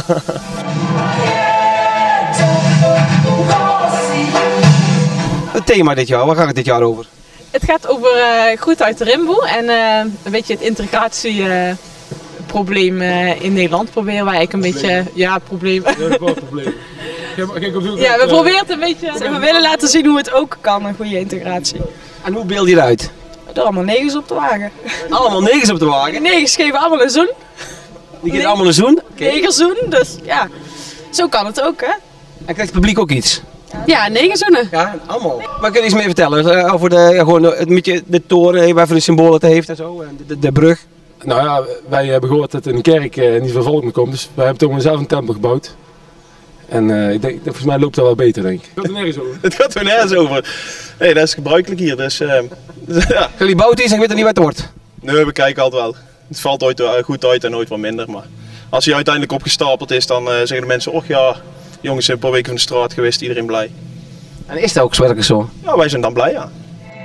Het thema dit jaar, waar gaat het dit jaar over? Het gaat over goed uit de rimboe en een beetje het integratieprobleem in Nederland proberen wij eigenlijk een beetje, ja probleem. Ja, Ja, we proberen het een beetje, we willen laten zien hoe het ook kan, een goede integratie. En hoe beeld je eruit? Door allemaal negens op de wagen. Allemaal negens op de wagen? Negens geven allemaal een zoen. Die geven allemaal een zoen? Negerzoen, dus ja, zo kan het ook hè. En krijgt het publiek ook iets? Ja, negerzoenen. Ja, allemaal. Maar kun je iets meer vertellen over de toren, waarvoor de symbool het heeft en zo, en de brug? Nou ja, wij hebben gehoord dat in een kerk niet veel volk meer komt, dus wij hebben toch zelf een tempel gebouwd. En ik denk, volgens mij loopt dat wel beter, denk ik. Het gaat er nergens over. Het gaat er nergens over. Nee, dat is gebruikelijk hier, dus ja. Jullie bouwen iets en ik weet er niet wat het wordt? Nee, we kijken altijd wel. Het valt ooit goed uit en nooit wat minder, maar als hij uiteindelijk opgestapeld is, dan zeggen de mensen, och ja, jongens zijn een paar weken van de straat geweest, iedereen blij. En is dat ook werkelijk zo? Ja, wij zijn dan blij, ja.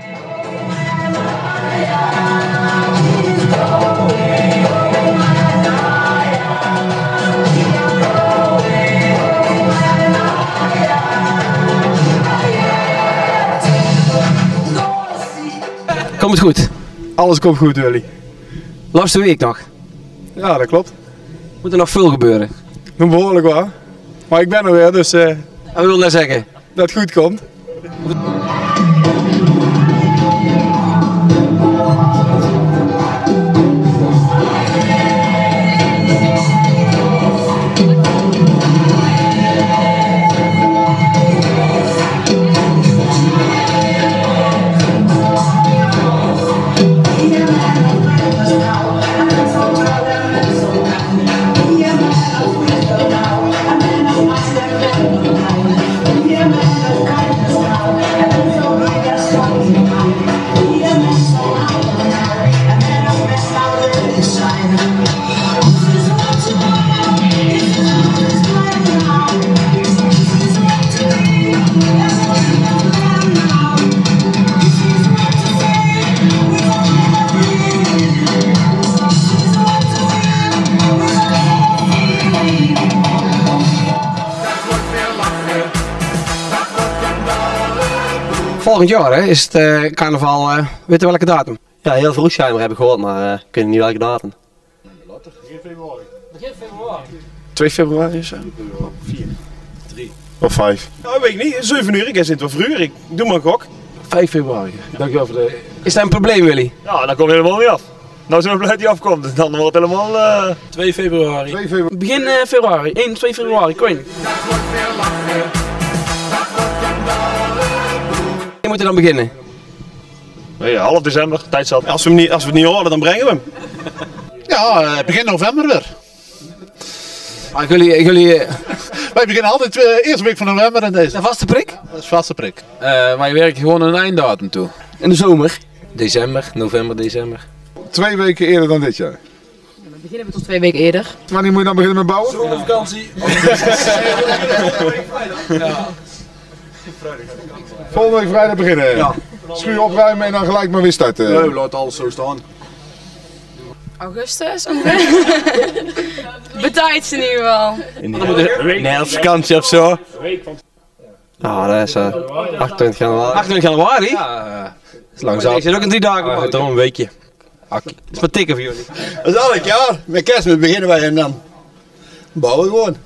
Komt het goed? Alles komt goed, Willy. Laatste week nog? Ja, dat klopt. Moet er nog veel gebeuren? Nog behoorlijk wel. Maar ik ben er weer, dus... En we willen net zeggen? Dat het goed komt. Volgend jaar hè, is het carnaval, weet je welke datum? Ja, heel veel Roeschheimer heb ik gehoord, maar ik weet niet welke datum. Begin februari. 2 februari is dat? 4, 3 of 5. Nou, weet ik niet. 7 uur, ik zit het wel vroeger. Ik doe maar een gok. 5 februari. Dankjewel voor de... Is dat een probleem, Willy? Ja, dan komt helemaal niet af. Nou zijn we blij dat hij afkomt. Dan wordt het helemaal... 2 februari. Begin februari, 1, 2 februari, ik weet niet. Je moet er dan beginnen? Nee, half december, tijd zat. Als we het niet horen, dan brengen we hem. Ja, begin november weer. Maar jullie Wij beginnen altijd eerste week van november en deze. Een vaste prik? Dat is vaste prik. Wij werken gewoon een einddatum toe. In de zomer? December, november, december. 2 weken eerder dan dit jaar. Dan beginnen we tot 2 weken eerder. Wanneer moet je dan beginnen met bouwen? Zomervakantie. Ja. Volgende week vrijdag beginnen. Ja. Schuur opruimen en dan gelijk maar weer starten. Nee, laat alles zo staan. Augustus Betijds in ieder geval. In de herfstvakantie of zo. Nou, dat is 28 januari. 28 januari? Ja, dat is lang zat. Je zit ook in 3 dagen. toch een weekje. Dat is wat tikken voor jullie. Dat is elk jaar. Met kerstmis beginnen wij en dan bouwen we gewoon.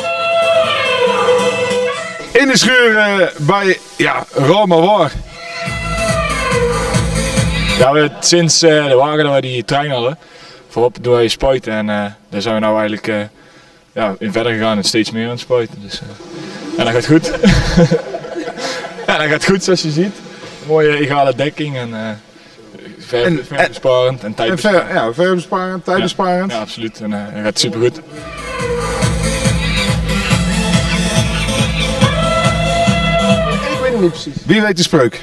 In de schuur bij Roma War. Ja, we sinds de wagen dat we die trein hadden, voorop doen wij spuiten en daar zijn we nou eigenlijk in verder gegaan en steeds meer aan het spuiten. Dus, en dat gaat goed. Ja, dat gaat goed zoals je ziet. Mooie egale dekking en verbesparend en tijdbesparend. Ja, verbesparend, tijdbesparend. Ja, absoluut. En dat gaat super goed. Ik weet het niet precies. Wie weet de spreuk?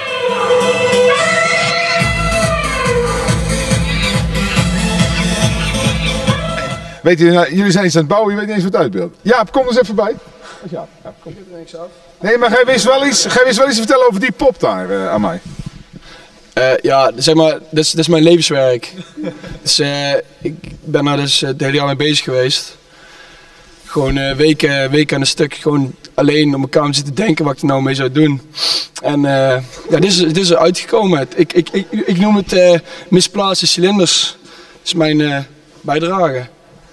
Weet je, jullie zijn iets aan het bouwen, je weet niet eens wat het uitbeeldt. Jaap, kom eens even bij. Jaap, kom. Nee, maar jij wist wel iets vertellen over die pop daar aan mij. Ja, zeg maar, dat is mijn levenswerk. Dus ben daar dus het hele jaar mee bezig geweest. Gewoon weken aan een stuk gewoon alleen op mijn kamer zitten denken wat ik er nou mee zou doen. En dit is er uitgekomen. Ik noem het misplaatste cilinders. Dat is mijn bijdrage.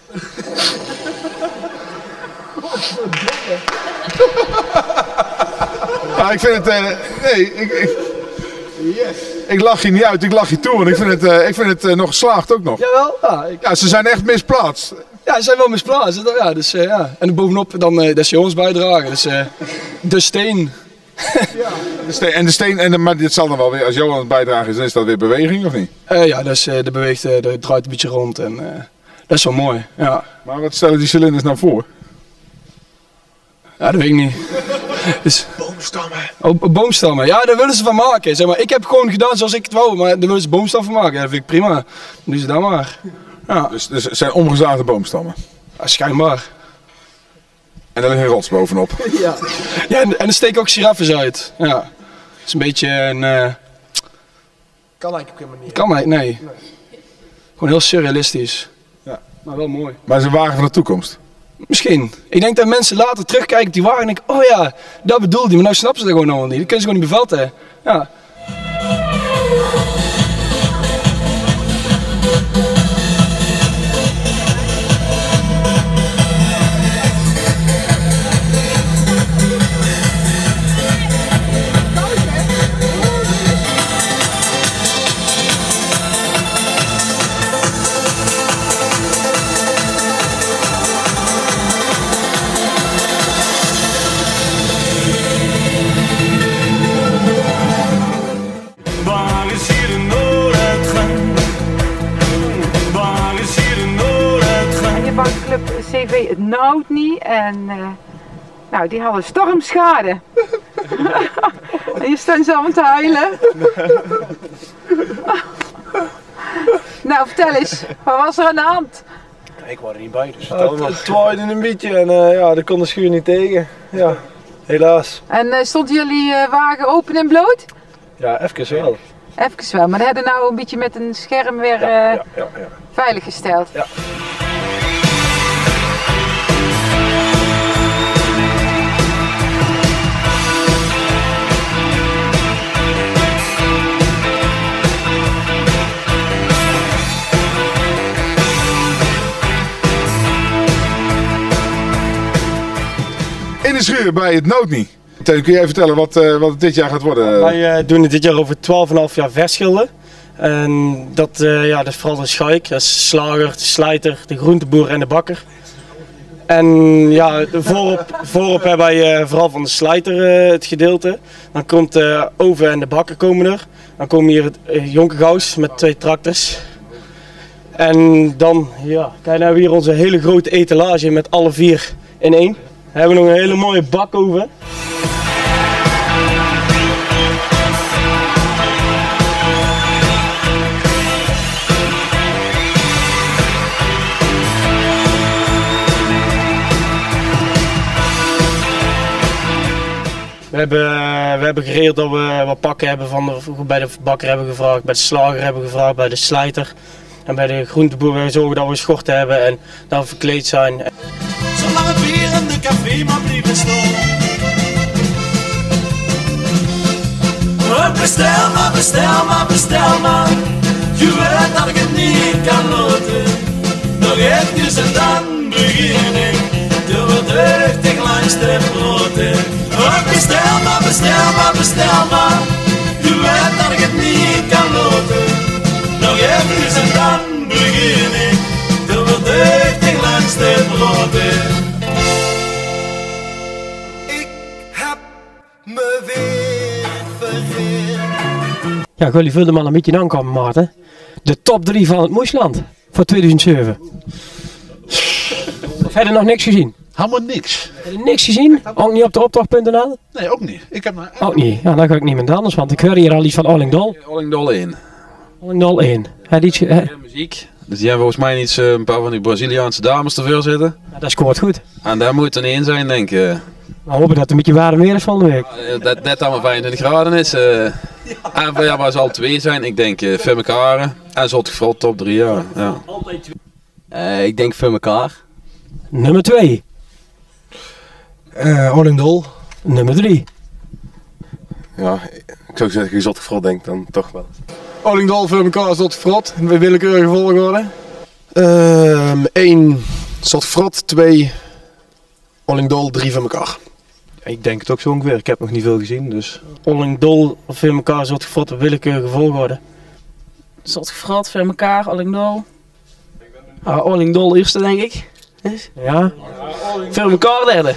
Ja, ik vind het... ik lach je niet uit, ik lach je toe. En ik vind het nog geslaagd ook nog. Jawel? Ja, ze zijn echt misplaatst. Ja, ze zijn wel misplaatst. Ja, dus, ja. En bovenop dan dat is jongens bijdrage. Dus de steen. Maar dit zal dan wel weer, als Johan het bijdragen is, dan is dat weer beweging of niet? Ja, dus dat beweegt, dat draait een beetje rond en dat is wel mooi. Ja. Maar wat stellen die cilinders nou voor? Ja, dat weet ik niet. Dus, boomstammen. Oh, boomstammen. Ja, daar willen ze van maken. Zeg maar, ik heb gewoon gedaan zoals ik het wou, maar daar willen ze boomstammen van maken. Ja, dat vind ik prima. Doen ze dat maar. Ja. Dus het zijn omgezaagde boomstammen? Ja, schijnbaar. En daar ligt een rots bovenop? Ja. Ja, en er steken ook giraffes uit. Ja. Dat is een beetje een... Kan eigenlijk op een manier. Kan eigenlijk, nee. Gewoon heel surrealistisch. Ja. Maar wel mooi. Maar het is een wagen van de toekomst? Misschien. Ik denk dat mensen later terugkijken op die wagen en denken, oh ja, dat bedoelde hij, maar nou snappen ze dat gewoon nog niet. Dat kunnen ze gewoon niet bevatten. Ja. Club CV het nauwt niet en nou, die hadden stormschade. En hier staan ze allemaal te huilen. Nou, vertel eens, wat was er aan de hand? Ik was er niet bij, dus het waaide een beetje en ja, daar kon de schuur niet tegen. Ja, helaas. En stond jullie wagen open en bloot? Ja, even wel. Even wel, maar dat hadden nou een beetje met een scherm weer veiliggesteld. Ja. In de schuur bij het Noodnie. Teun, kun jij vertellen wat het dit jaar gaat worden? Wij doen het dit jaar over 12,5 jaar verschillen. En dat is vooral de schaik, dat is de slager, de slijter, de groenteboer en de bakker. En ja, voorop hebben wij vooral van de slijter het gedeelte. Dan komt de oven en de bakker komen er. Dan komen hier het Jonkergaus met 2 tractors. En dan, ja, kijk, nou hier onze hele grote etalage met alle 4 in één. We hebben nog een hele mooie bakoven. We hebben geregeld dat we wat pakken hebben bij de bakker hebben gevraagd, bij de slager hebben gevraagd, bij de slijter. En bij de groenteboer hebben we zorgen dat we schorten hebben en dat we verkleed zijn. Zolang het bier in de café maar blijven staan. Oh, bestel maar. Je weet dat ik het niet kan laten. Nog eventjes en dan begin ik. Door het deugdig langs de broden. Oh, bestel maar. Je weet dat ik het niet kan laten. Nog eventjes en dan begin ik. Door het deugdig langs de broden. Me weer vergeet. Ja, ik wil jullie vullen maar een beetje aankomen, Maarten. De top 3 van het Moesland voor 2007. Of heb je nog niks gezien? Helemaal niks. Heb je niks gezien? Ook niet op de optocht.nl? Nee, ook niet. Ik heb ook niet. Ja, dan ga ik niet met anders, want ik hoor hier al iets van Allingdol. Allingdol 1. Allingdol 1. Muziek. Dus die hebben volgens mij niet een paar van die Braziliaanse dames te veel zitten. Ja, dat scoort goed. En daar moet er één zijn, denk ik. We hopen dat het een beetje warm weer is van de week. Dat net allemaal 25 graden is. En ja, maar zal 2 zijn, ik denk Femmekaren en Zotgeveld top 3 jaar. Ja. Ik denk voor elkaar. Nummer 2. Olingdol. Nummer 3. Ja, ik zou zeggen, gezot gefrot denk dan toch wel. Olingdol voor elkaar Zot Frot, bij willekeurige volgorde. 1 Zot Frot, 2 Olingdol, 3 voor elkaar. Ik denk het ook zo ongeveer. Ik heb nog niet veel gezien, dus... Olingdol voor elkaar Zot Gefrot op willekeurige volgorde. Zot Gefrot voor elkaar, Olingdol. Olingdol eerste denk ik. Ja. Voor elkaar derde.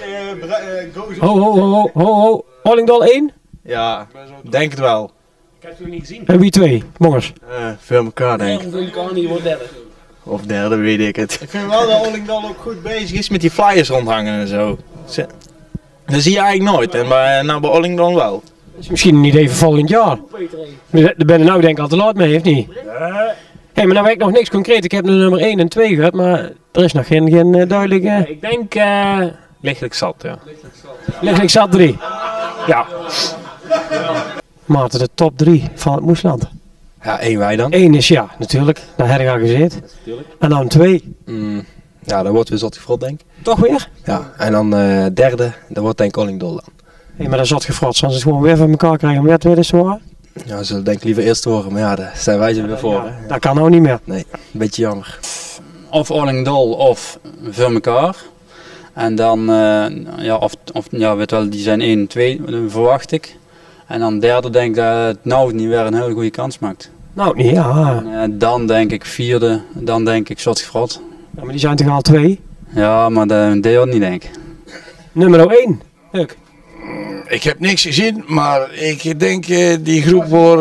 Ho. Olingdol 1? Ja, denk het wel. Ik heb het nog niet gezien. En wie 2? Mongers. Voor elkaar denk ik. Voor elkaar niet wordt derde. Of derde, weet ik het. Ik vind wel dat Olingdol ook goed bezig is met die flyers rondhangen en zo. Dat zie je eigenlijk nooit, en bij Olingdol wel. Dat is misschien een idee voor volgend jaar. Daar ben je nou denk ik al te laat mee, of niet? Hé, maar nou weet ik nog niks concreet. Ik heb nu nummer 1 en 2 gehad, maar er is nog geen duidelijke... Ik denk lichtelijk zat, ja. Lichtelijk zat 3. Ja. Maarten, de top 3 van het Moesland. Ja, 1 wij dan. 1 is ja, natuurlijk. Daar heb ik al gezeten. En dan 2. Ja, dat wordt weer Zot Gefrot denk ik. Toch weer? Ja, en dan derde, dat wordt denk ik Olingdol dan. Hé, maar dat Zot Gefrot, zoals ze het gewoon weer van elkaar krijgen om weer tweede te worden. Ja, ze zullen denk ik liever eerst worden, maar ja, daar zijn wij ze weer voor. Ja, dat kan nou niet meer. Nee, een beetje jammer. Of Olingdol of voor elkaar. En dan, weet wel, die zijn 1 en 2, verwacht ik. En dan derde denk ik dat het nou niet weer een hele goede kans maakt. Nou, niet, ja. En, dan denk ik vierde, dan denk ik Zot Gefrot. Ja, maar die zijn toch al 2? Ja, maar dat deel niet denk ik. Nummer 1. Leuk. Ik heb niks gezien, maar ik denk die groep waar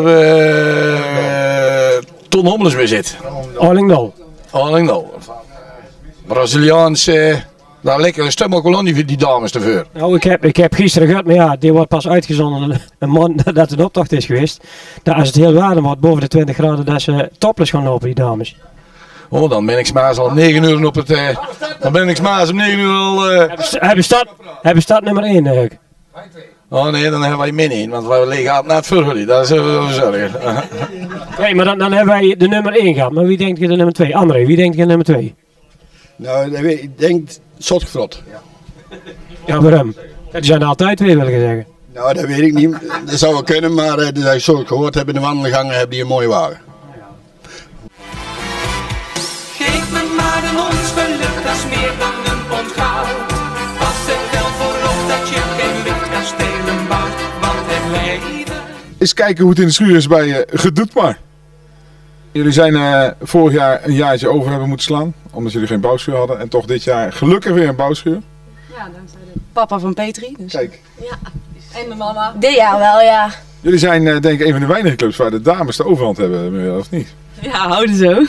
Ton Hommelus weer zit. Olingdol. Olingdol. Braziliaans, daar lekker een stemmelkolonie die dames te voor. Nou, ik heb gisteren gehad, maar ja, die wordt pas uitgezonden een maand nadat het optocht is geweest. Dat als het heel warm wordt, boven de 20 graden, dat ze topless gaan lopen, die dames. Oh, dan ben ik smaas al 9 uur op het... dan ben ik smaas om 9 uur al... Hebben stad nummer 1, Huik? Oh nee, dan hebben wij min 1, want wij liggen altijd naar het voorhullie. Dat is wel zorgen. Nee, maar dan hebben wij de nummer 1 gehad. Maar wie denkt je de nummer 2? André, wie denkt je de nummer 2? Nou, ik denk Zot Gefrot. Ja, waarom? Die zijn er altijd weer, wil ik zeggen. Nou, dat weet ik niet. Dat zou wel kunnen, maar dat ik zo gehoord heb in de wandelgangen, hebben die een mooie wagen. Geef me maar een hondsgeluk, dat is meer dan een pond goud. Pas het wel voorop dat je geen luchtkastelen bouwt, want het leven... Eens kijken hoe het in de schuur is bij Gedoet maar. Jullie zijn vorig jaar een jaartje over hebben moeten slaan, omdat jullie geen bouwschuur hadden. En toch dit jaar gelukkig weer een bouwschuur. Ja, dankzij de papa van Petri. Dus. Kijk. Ja. En de mama. Dit jaar wel, ja. Jullie zijn denk ik een van de weinige clubs waar de dames de overhand hebben, of niet? Ja, houden zo.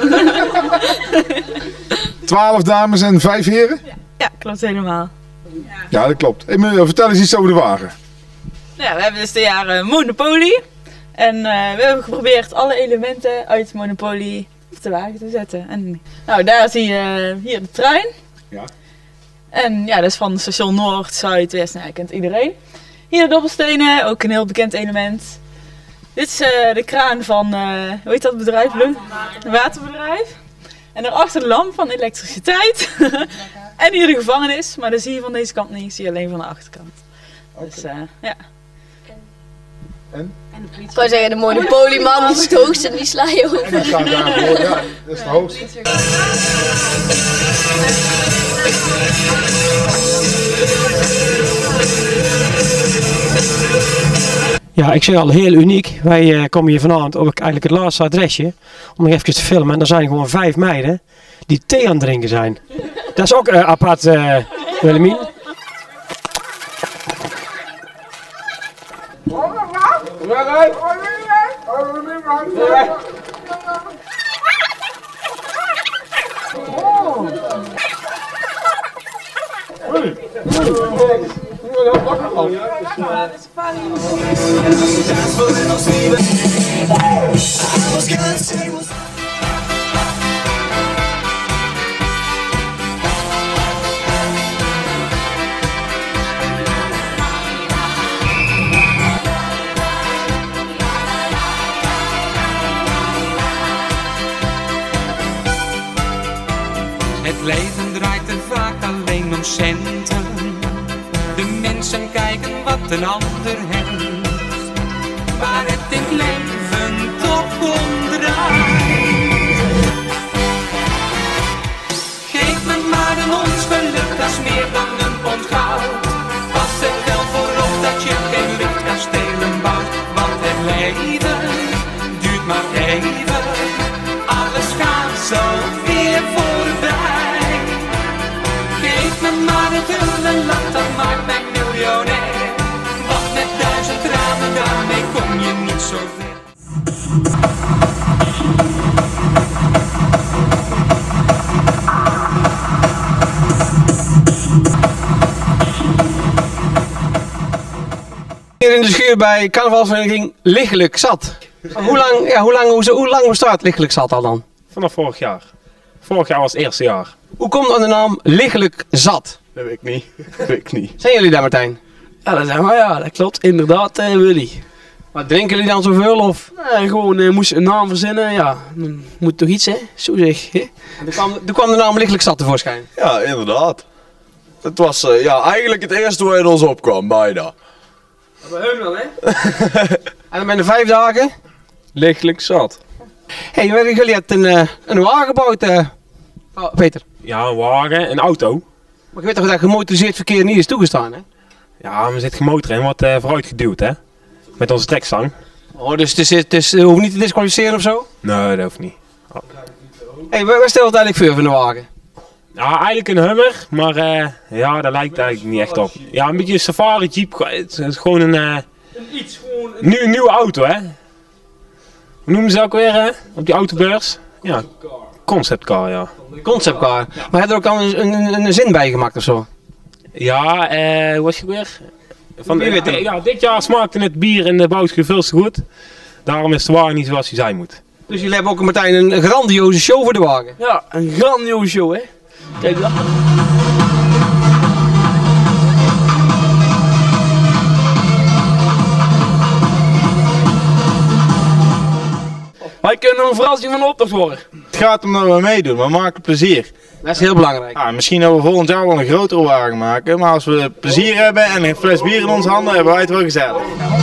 12 dames en 5 heren? Ja, klopt helemaal. Ja, dat klopt. Hey, vertel eens iets over de wagen. Ja, we hebben dus dit jaar Monopoly. En we hebben geprobeerd alle elementen uit Monopoly op de wagen te zetten. En nou, daar zie je hier de trein. Ja. En ja, dat is van station Noord, Zuid, West, nou, kent iedereen. Hier de dobbelstenen, ook een heel bekend element. Dit is de kraan van, hoe heet dat bedrijf? Een waterbedrijf. En daarachter de lamp van elektriciteit. En hier de gevangenis, maar dat zie je van deze kant niet, zie je alleen van de achterkant. Okay. Dus ja. En? Ik wou zeggen, de Monopoly-man is het hoogste en die sla je over. En die staat daarvoor, ja, dat is de hoogste. Ja, ik zeg al heel uniek. Wij komen hier vanavond op eigenlijk het laatste adresje om nog even te filmen. En er zijn gewoon 5 meiden die thee aan het drinken zijn. Dat is ook apart, Willemien. leven draait er vaak alleen om centen. De mensen kijken wat een ander heeft. Waar het in het leven toch om draait. Geef me maar een ons geluk, dat is meer dan een pond goud. Pas er wel voor op dat je geen luchtkastelen bouwt. Want het leven duurt maar even. Alles gaat zo weer voorbij. Geef me maar het hele land, dat maakt mij miljonair. Want met 1000 tranen, daarmee kom je niet zo ver. Hier in de schuur bij carnavalsvereniging Lichtelijk Zat. Hoe lang bestaat Lichtelijk Zat al dan? Vanaf vorig jaar. Vorig jaar was het eerste jaar. Hoe komt dan de naam Lichtelijk Zat? Dat weet ik niet. Dat weet ik niet. Zijn jullie daar, Martijn? Ja, dat zijn we, ja, dat klopt. Inderdaad, Willy. Maar drinken jullie dan zoveel of? Nee, gewoon moest een naam verzinnen, ja. Dan moet toch iets, hè? Zo zeg. Hè? Toen kwam de naam Lichtelijk Zat tevoorschijn. Ja, inderdaad. Het was eigenlijk het eerste waar in ons opkwam, bijna. Bij hem dan, hè? En dan ben je 5 dagen? Lichtelijk zat. Hé, jullie hebben een wagen gebouwd, Peter. Ja, een wagen, een auto. Maar je weet toch dat gemotoriseerd verkeer niet is toegestaan, hè? Ja, we zitten gemotor in, wordt vooruit geduwd, hè. Met onze trekstang. Oh, dus het hoeft niet te disqualificeren of zo? Nee, dat hoeft niet. Oh. Hé, waar stel het eigenlijk voor van de wagen? Ja, eigenlijk een Hummer, maar ja, dat lijkt eigenlijk niet echt op. Ja, een beetje een safari jeep, het is gewoon een nieuwe auto, hè. Hoe noemen ze dat ook weer, hè? Op die autobeurs? Ja, conceptcar, ja. Conceptcar. Maar heb je er ook al een zin bij gemaakt of zo? Ja, hoe was je weer? Ja, dit jaar smaakte het bier in de bouwschuur veel te goed. Daarom is de wagen niet zoals hij zijn moet. Dus jullie hebben ook, Martijn, een grandioze show voor de wagen? Ja, een grandioze show, hè. Kijk dat. Wij kunnen een verrassing van de optocht worden. Het gaat om dat we meedoen, we maken plezier. Dat is heel belangrijk. Ja, misschien dat we volgend jaar wel een grotere wagen maken, maar als we plezier hebben en een fles bier in onze handen, hebben wij het wel gezellig.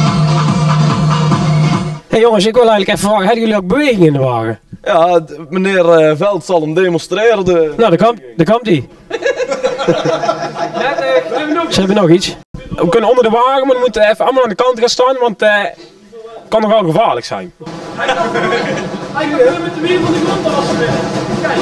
Hé jongens, ik wil eigenlijk even vragen, hebben jullie ook beweging in de wagen? Ja, meneer Veld zal hem demonstreren. Nou, daar komt hij. Ze hebben nog iets. We kunnen onder de wagen, maar we moeten even allemaal aan de kant gaan staan, want het kan nog wel gevaarlijk zijn. Hij moet helemaal met de wiel van de grond als ze kijk.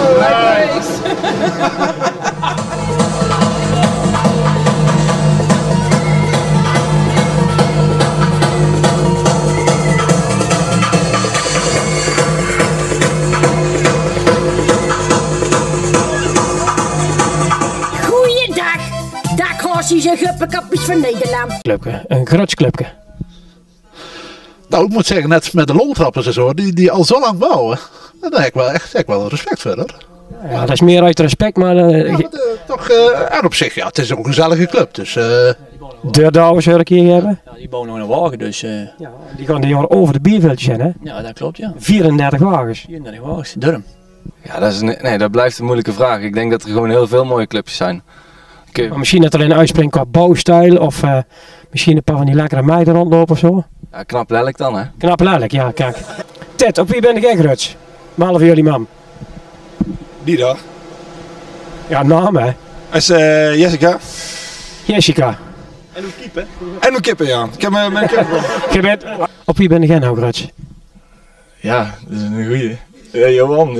Goeiedag, dag hoorsies en guppekapjes van Nederland. Clubke, een grotschclubke. Nou, ik moet zeggen, net met de loltrappers en zo, die al zo lang bouwen, daar heb ik wel respect voor, hoor. Ja, dat is meer uit respect, maar... toch, en op zich, ja, het is ook een gezellige club, dus... Deurdouwers wil ik hier hebben. Ja, die bouwen nog een wagen, dus... Ja, die gaan die over de bierveldjes in, hè? Ja, dat klopt, ja. 34 wagens. 34 wagens, Durham. Ja, dat blijft een moeilijke vraag. Ik denk dat er gewoon heel veel mooie clubjes zijn. Maar misschien dat er een uitspringt qua bouwstijl, of misschien een paar van die lekkere meiden rondlopen of zo. Ja, knap lelijk dan, hè? Knap lelijk, ja, kijk. Ted, op wie ben ik geruts? Behalve jullie mam. Die daar. Ja, naam, hè? Dat is Jessica. Jessica. En hoe kippen? En hoe kippen, ja. Ik heb mijn kippen. Op wie ben jij nou geruts? Ja, dat is een goeie. Ja, Johan.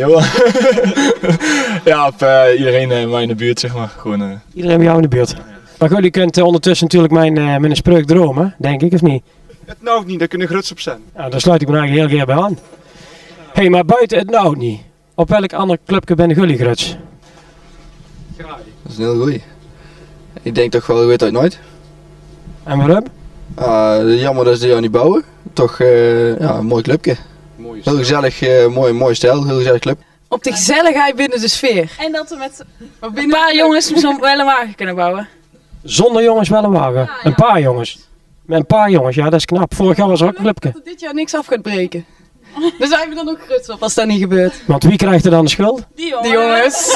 Ja, op iedereen bij mij in de buurt, zeg maar. Gewoon, Iedereen bij jou in de buurt. Maar jullie kunt ondertussen natuurlijk mijn spreuk dromen, denk ik, of niet? Het nou niet, daar kunnen gruts op zijn. Ja, daar sluit ik me eigenlijk heel graag bij aan. Hé, maar buiten het nou niet. Op welk ander clubje ben jullie gruts? Dat is een heel goeie. Ik denk toch wel, je weet het nooit. En waarom? Jammer dat ze die aan niet bouwen. Toch ja, een mooi clubje. Heel gezellig, mooi stijl, heel gezellig club. Op de gezelligheid binnen de sfeer. En dat we met een paar jongens wel een wagen kunnen bouwen. Zonder jongens wel een wagen. Ja, een paar jongens. Met een paar jongens, ja, dat is knap. Vorig jaar was er ook een clubje. Dat dit jaar niks af gaat breken. Dus wij hebben dan ook gruts op als dat niet gebeurt. Want wie krijgt er dan de schuld? Die jongens.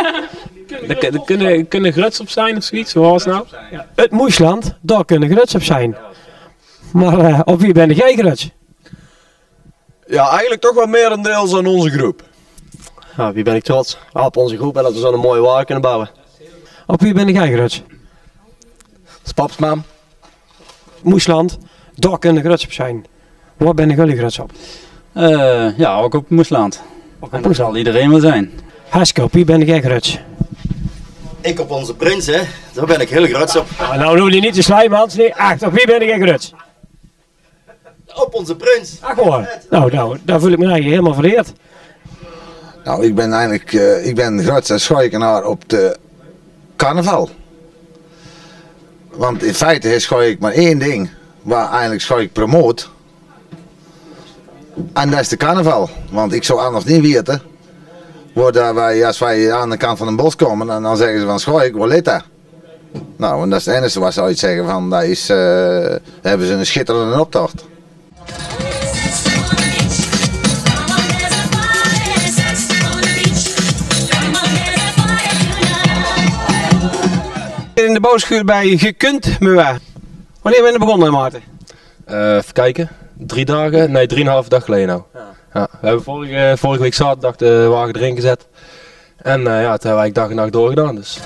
Er kunnen gruts op zijn of zoiets, zoals nou? Ja. Het Moesland, daar kunnen gruts op zijn. Maar op wie ben jij gruts? Ja, eigenlijk toch wel merendeels aan onze groep. Ja, wie ben ik trots? Op onze groep en dat we zo'n mooie wagen kunnen bouwen. Op wie ben jij gruts? Spapsman. Moesland, daar kunnen gruts op zijn. Waar ben jullie gruts op? Ja, ook op Moesland. En dat zal iedereen wel zijn. Haske, op wie ben jij gruts? Ik op onze prins, hè. Daar ben ik heel gruts op. Nou noem je niet de slijmans, nee. Echt, op wie ben jij gruts? Op onze prins. Ach hoor. Nou, daar voel ik me eigenlijk helemaal vereerd. Nou, ik ben eigenlijk ik ben grootste schooikenaar op de carnaval. Want in feite is Schoik maar één ding waar eigenlijk Schoik promoot. En dat is de carnaval. Want ik zou anders niet weten. Als wij aan de kant van een bos komen en dan zeggen ze van Schoik, waar ligt dat? Nou, en dat is het enige wat ze ooit zeggen van, dat is, hebben ze een schitterende optocht. In de bouwschuur bij Gekund Muwa. Wanneer ben je begonnen, Maarten? Even kijken. 3 dagen? Nee, 3,5 dag geleden nou. Ja, we hebben vorige week zaterdag de wagen erin gezet. En ja, toen hebben we eigenlijk dag en nacht doorgedaan. Dus.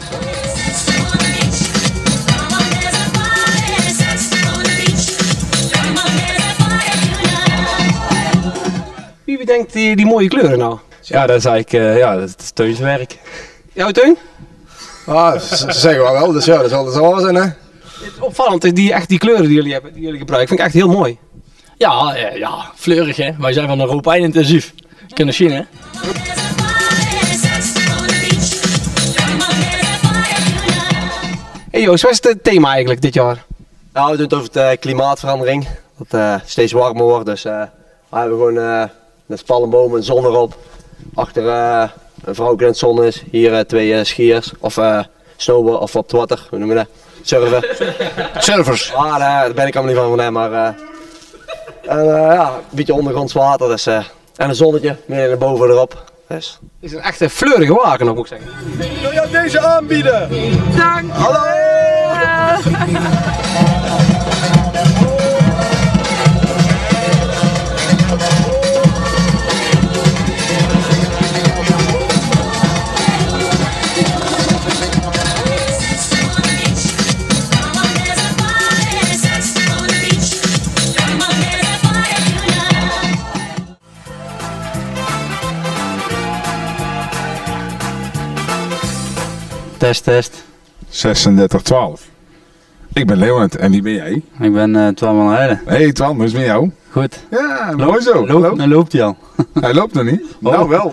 Wie bedenkt die mooie kleuren nou? Ja, dat is eigenlijk dat is Teuns werk. Jouw Teun? Ah, ze zeggen wel, dus ja, dat zal het wel zijn, hè. Het is opvallend, die kleuren die jullie gebruiken, vind ik echt heel mooi. Ja, fleurig hè. Wij zijn van Europa intensief. Je kunt het zien hè. Hey Joost, wat is het thema eigenlijk dit jaar? Ja, we doen het over de klimaatverandering. Dat het steeds warmer wordt, dus we hebben gewoon met palmbomen en zon erop. Achter een vrouw die in het zon is. Hier 2 skiers of snowboard of op het water, hoe noem je dat? Surfen. Surfers. Ah, daar ben ik allemaal niet van hem, maar een beetje ondergronds water dus, en een zonnetje, meer naar boven erop. Dus. Het is een echte fleurige wagen nog, moet ik zeggen. Ik wil jou deze aanbieden. Dank. Hallo. Test. 36-12. Ik ben Leonard en wie ben jij? Ik ben Twan van Heijden. Hey Twan, hoe is het met jou? Goed. Ja, mooi zo. Dan loopt hij al. Hij loopt nog niet? Oh. Nou wel.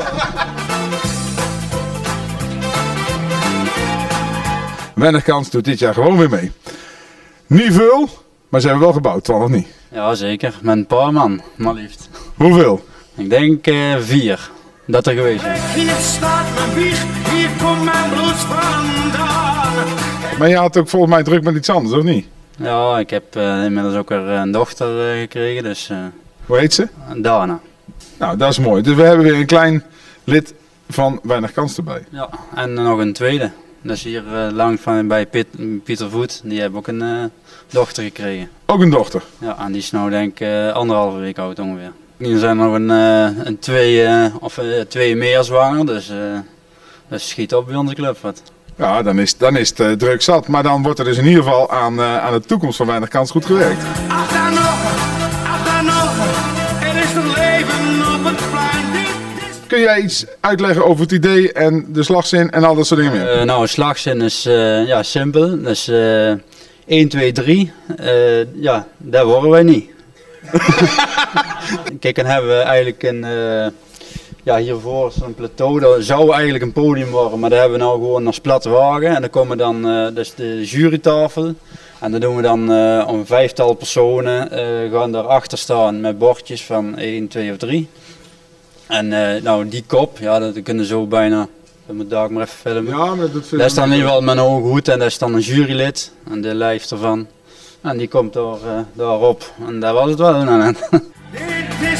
Weinig doet dit jaar gewoon weer mee. Niet veel, maar ze hebben wel gebouwd, Twan, of niet? Ja, zeker. Met een paar man, maar liefst. Hoeveel? Ik denk 4. Dat er geweest zijn. Hier staat mijn wieg, hier komt mijn bloed vandaan. Maar je had ook volgens mij druk met iets anders, of niet? Ja, ik heb inmiddels ook een dochter gekregen, dus... Hoe heet ze? Dana. Nou, dat is mooi. Dus we hebben weer een klein lid van Weinig Kans erbij. Ja, en nog een tweede. Dat is hier langs van bij Pieter Voet. Die hebben ook een dochter gekregen. Ook een dochter? Ja, en die is nou denk ik 1,5 week oud ongeveer. Er zijn nog een 2 meer zwanger, dus dat schiet op bij onze club wat. Ja, dan is het druk zat. Maar dan wordt er dus in ieder geval aan de toekomst van Weinig Kans goed gewerkt. Ach daar nog, er is nog leven op het plein. Kun jij iets uitleggen over het idee en de slagzin en al dat soort dingen meer? Nou, een slagzin is simpel. Dus 1, 2, 3. Ja, daar worden wij niet. Kijk, dan hebben we eigenlijk hiervoor is een plateau. Dat zou eigenlijk een podium worden, maar daar hebben we nou gewoon als platte wagen. En dan komen dan dus de jurytafel. En dan doen we dan om 5-tal personen gaan daarachter staan met bordjes van 1, 2 of 3. En nou die kop, ja dat kunnen zo bijna, dat moet daar ook maar even filmen. Ja, maar dat is dan in ieder geval met een hoge hoed en dat is dan een jurylid en de lijf ervan. En die komt daarop en daar was het wel aan. Dit is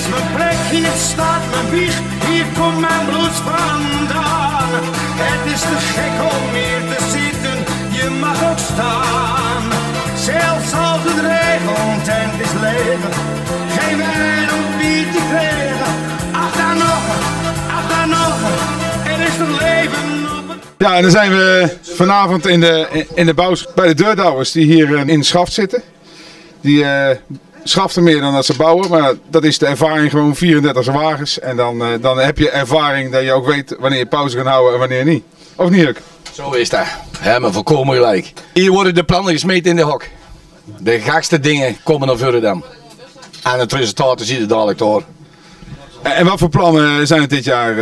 mijn plek, hier staat mijn wieg, hier komt mijn bloed vandaan. Het is te gek om hier te zitten, je mag ook staan. Zelfs als het regent en het is leven, geen wijn om bier te krijgen. Ach daar nog, er is nog leven op het... Ja, en dan zijn we vanavond in de bouw bij de deurdouwers die hier in het schaft zitten. Die schaften meer dan dat ze bouwen, maar dat is de ervaring, gewoon 34 wagens. En dan heb je ervaring dat je ook weet wanneer je pauze kan houden en wanneer niet. Of niet, Huk? Zo is dat. Maar volkomen gelijk. Hier worden de plannen gesmeten in de hok. De gekste dingen komen naar voren dan. En het resultaat zie je dadelijk door. En wat voor plannen zijn het dit jaar?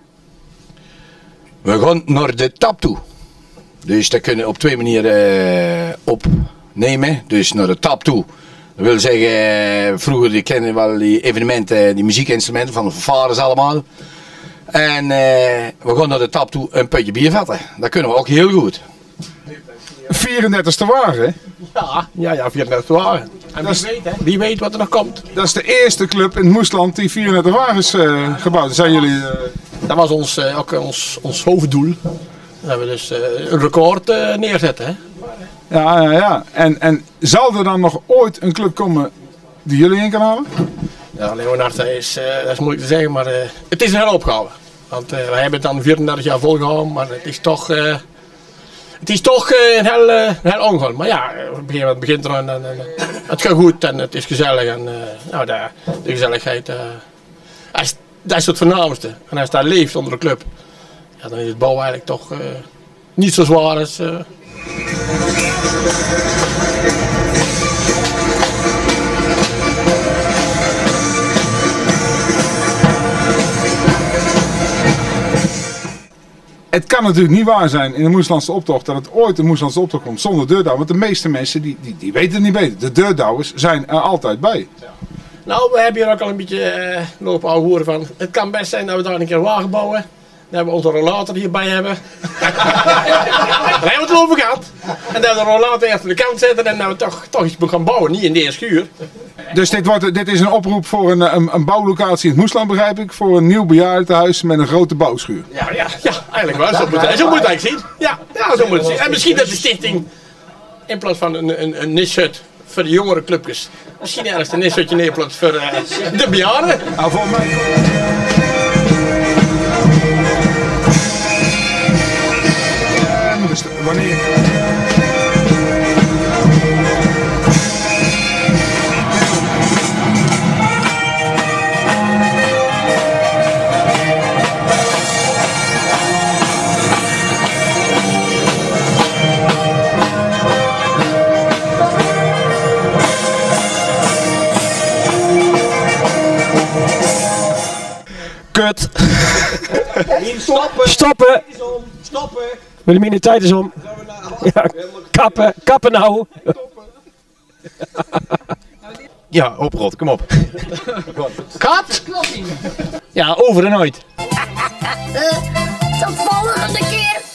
We gaan naar de tap toe. Dus dat kunnen we op twee manieren opnemen. Dus naar de tap toe. Dat wil zeggen, vroeger kennen we wel die evenementen, die muziekinstrumenten van de fanfares allemaal. En we gaan naar de tap toe een putje bier vatten. Dat kunnen we ook heel goed. 34ste wagen, hè? Ja, 34ste wagen. En wie weet wat er nog komt. Dat is de eerste club in het Moesland die 34 wagens gebouwd. Zijn jullie... Dat was ook ons hoofddoel. Dat we dus een record neerzetten. Hè? Ja. En zal er dan nog ooit een club komen die jullie in kan halen? Ja, Leonard, dat is moeilijk te zeggen, maar het is een hele opgave. Want wij hebben het dan 34 jaar volgehouden, maar het is toch een heel ongeluk. Maar ja, op een gegeven moment begint er en het gaat goed en het is gezellig. En de gezelligheid, dat is het voornaamste. En als dat leeft onder de club, ja, dan is het bouw eigenlijk toch niet zo zwaar als... Het kan natuurlijk niet waar zijn in de Moeslandse optocht dat het ooit een Moeslandse optocht komt zonder deurdouwer. Want de meeste mensen die weten het niet beter. De deurdouwers zijn er altijd bij. Nou, we hebben hier ook al een beetje lopen ouwe horen van. Het kan best zijn dat we daar een keer een wagen bouwen. Dat we onze rollator hierbij hebben. Daar hebben we het over gehad. En dat we de rollator even aan de kant zetten en dat we toch iets gaan bouwen. Niet in deze schuur. Dus dit is een oproep voor een bouwlocatie in het Moesland, begrijp ik. Voor een nieuw bejaardentehuis met een grote bouwschuur. Ja, eigenlijk wel. Zo moet je het eigenlijk zien. Ja, zo moet het zien. En misschien dat de stichting in plaats van een nishut voor de jongere clubjes. Misschien ergens een nishutje neerplaatst voor de bejaarden. Nou, voor mij... Wanneer... Kut. Stoppen. Stoppen. Willemien, de tijd is om. Ja, kappen nou. Ja, oprot, kom op. Kat? Ja, over en uit. Tot volgende keer.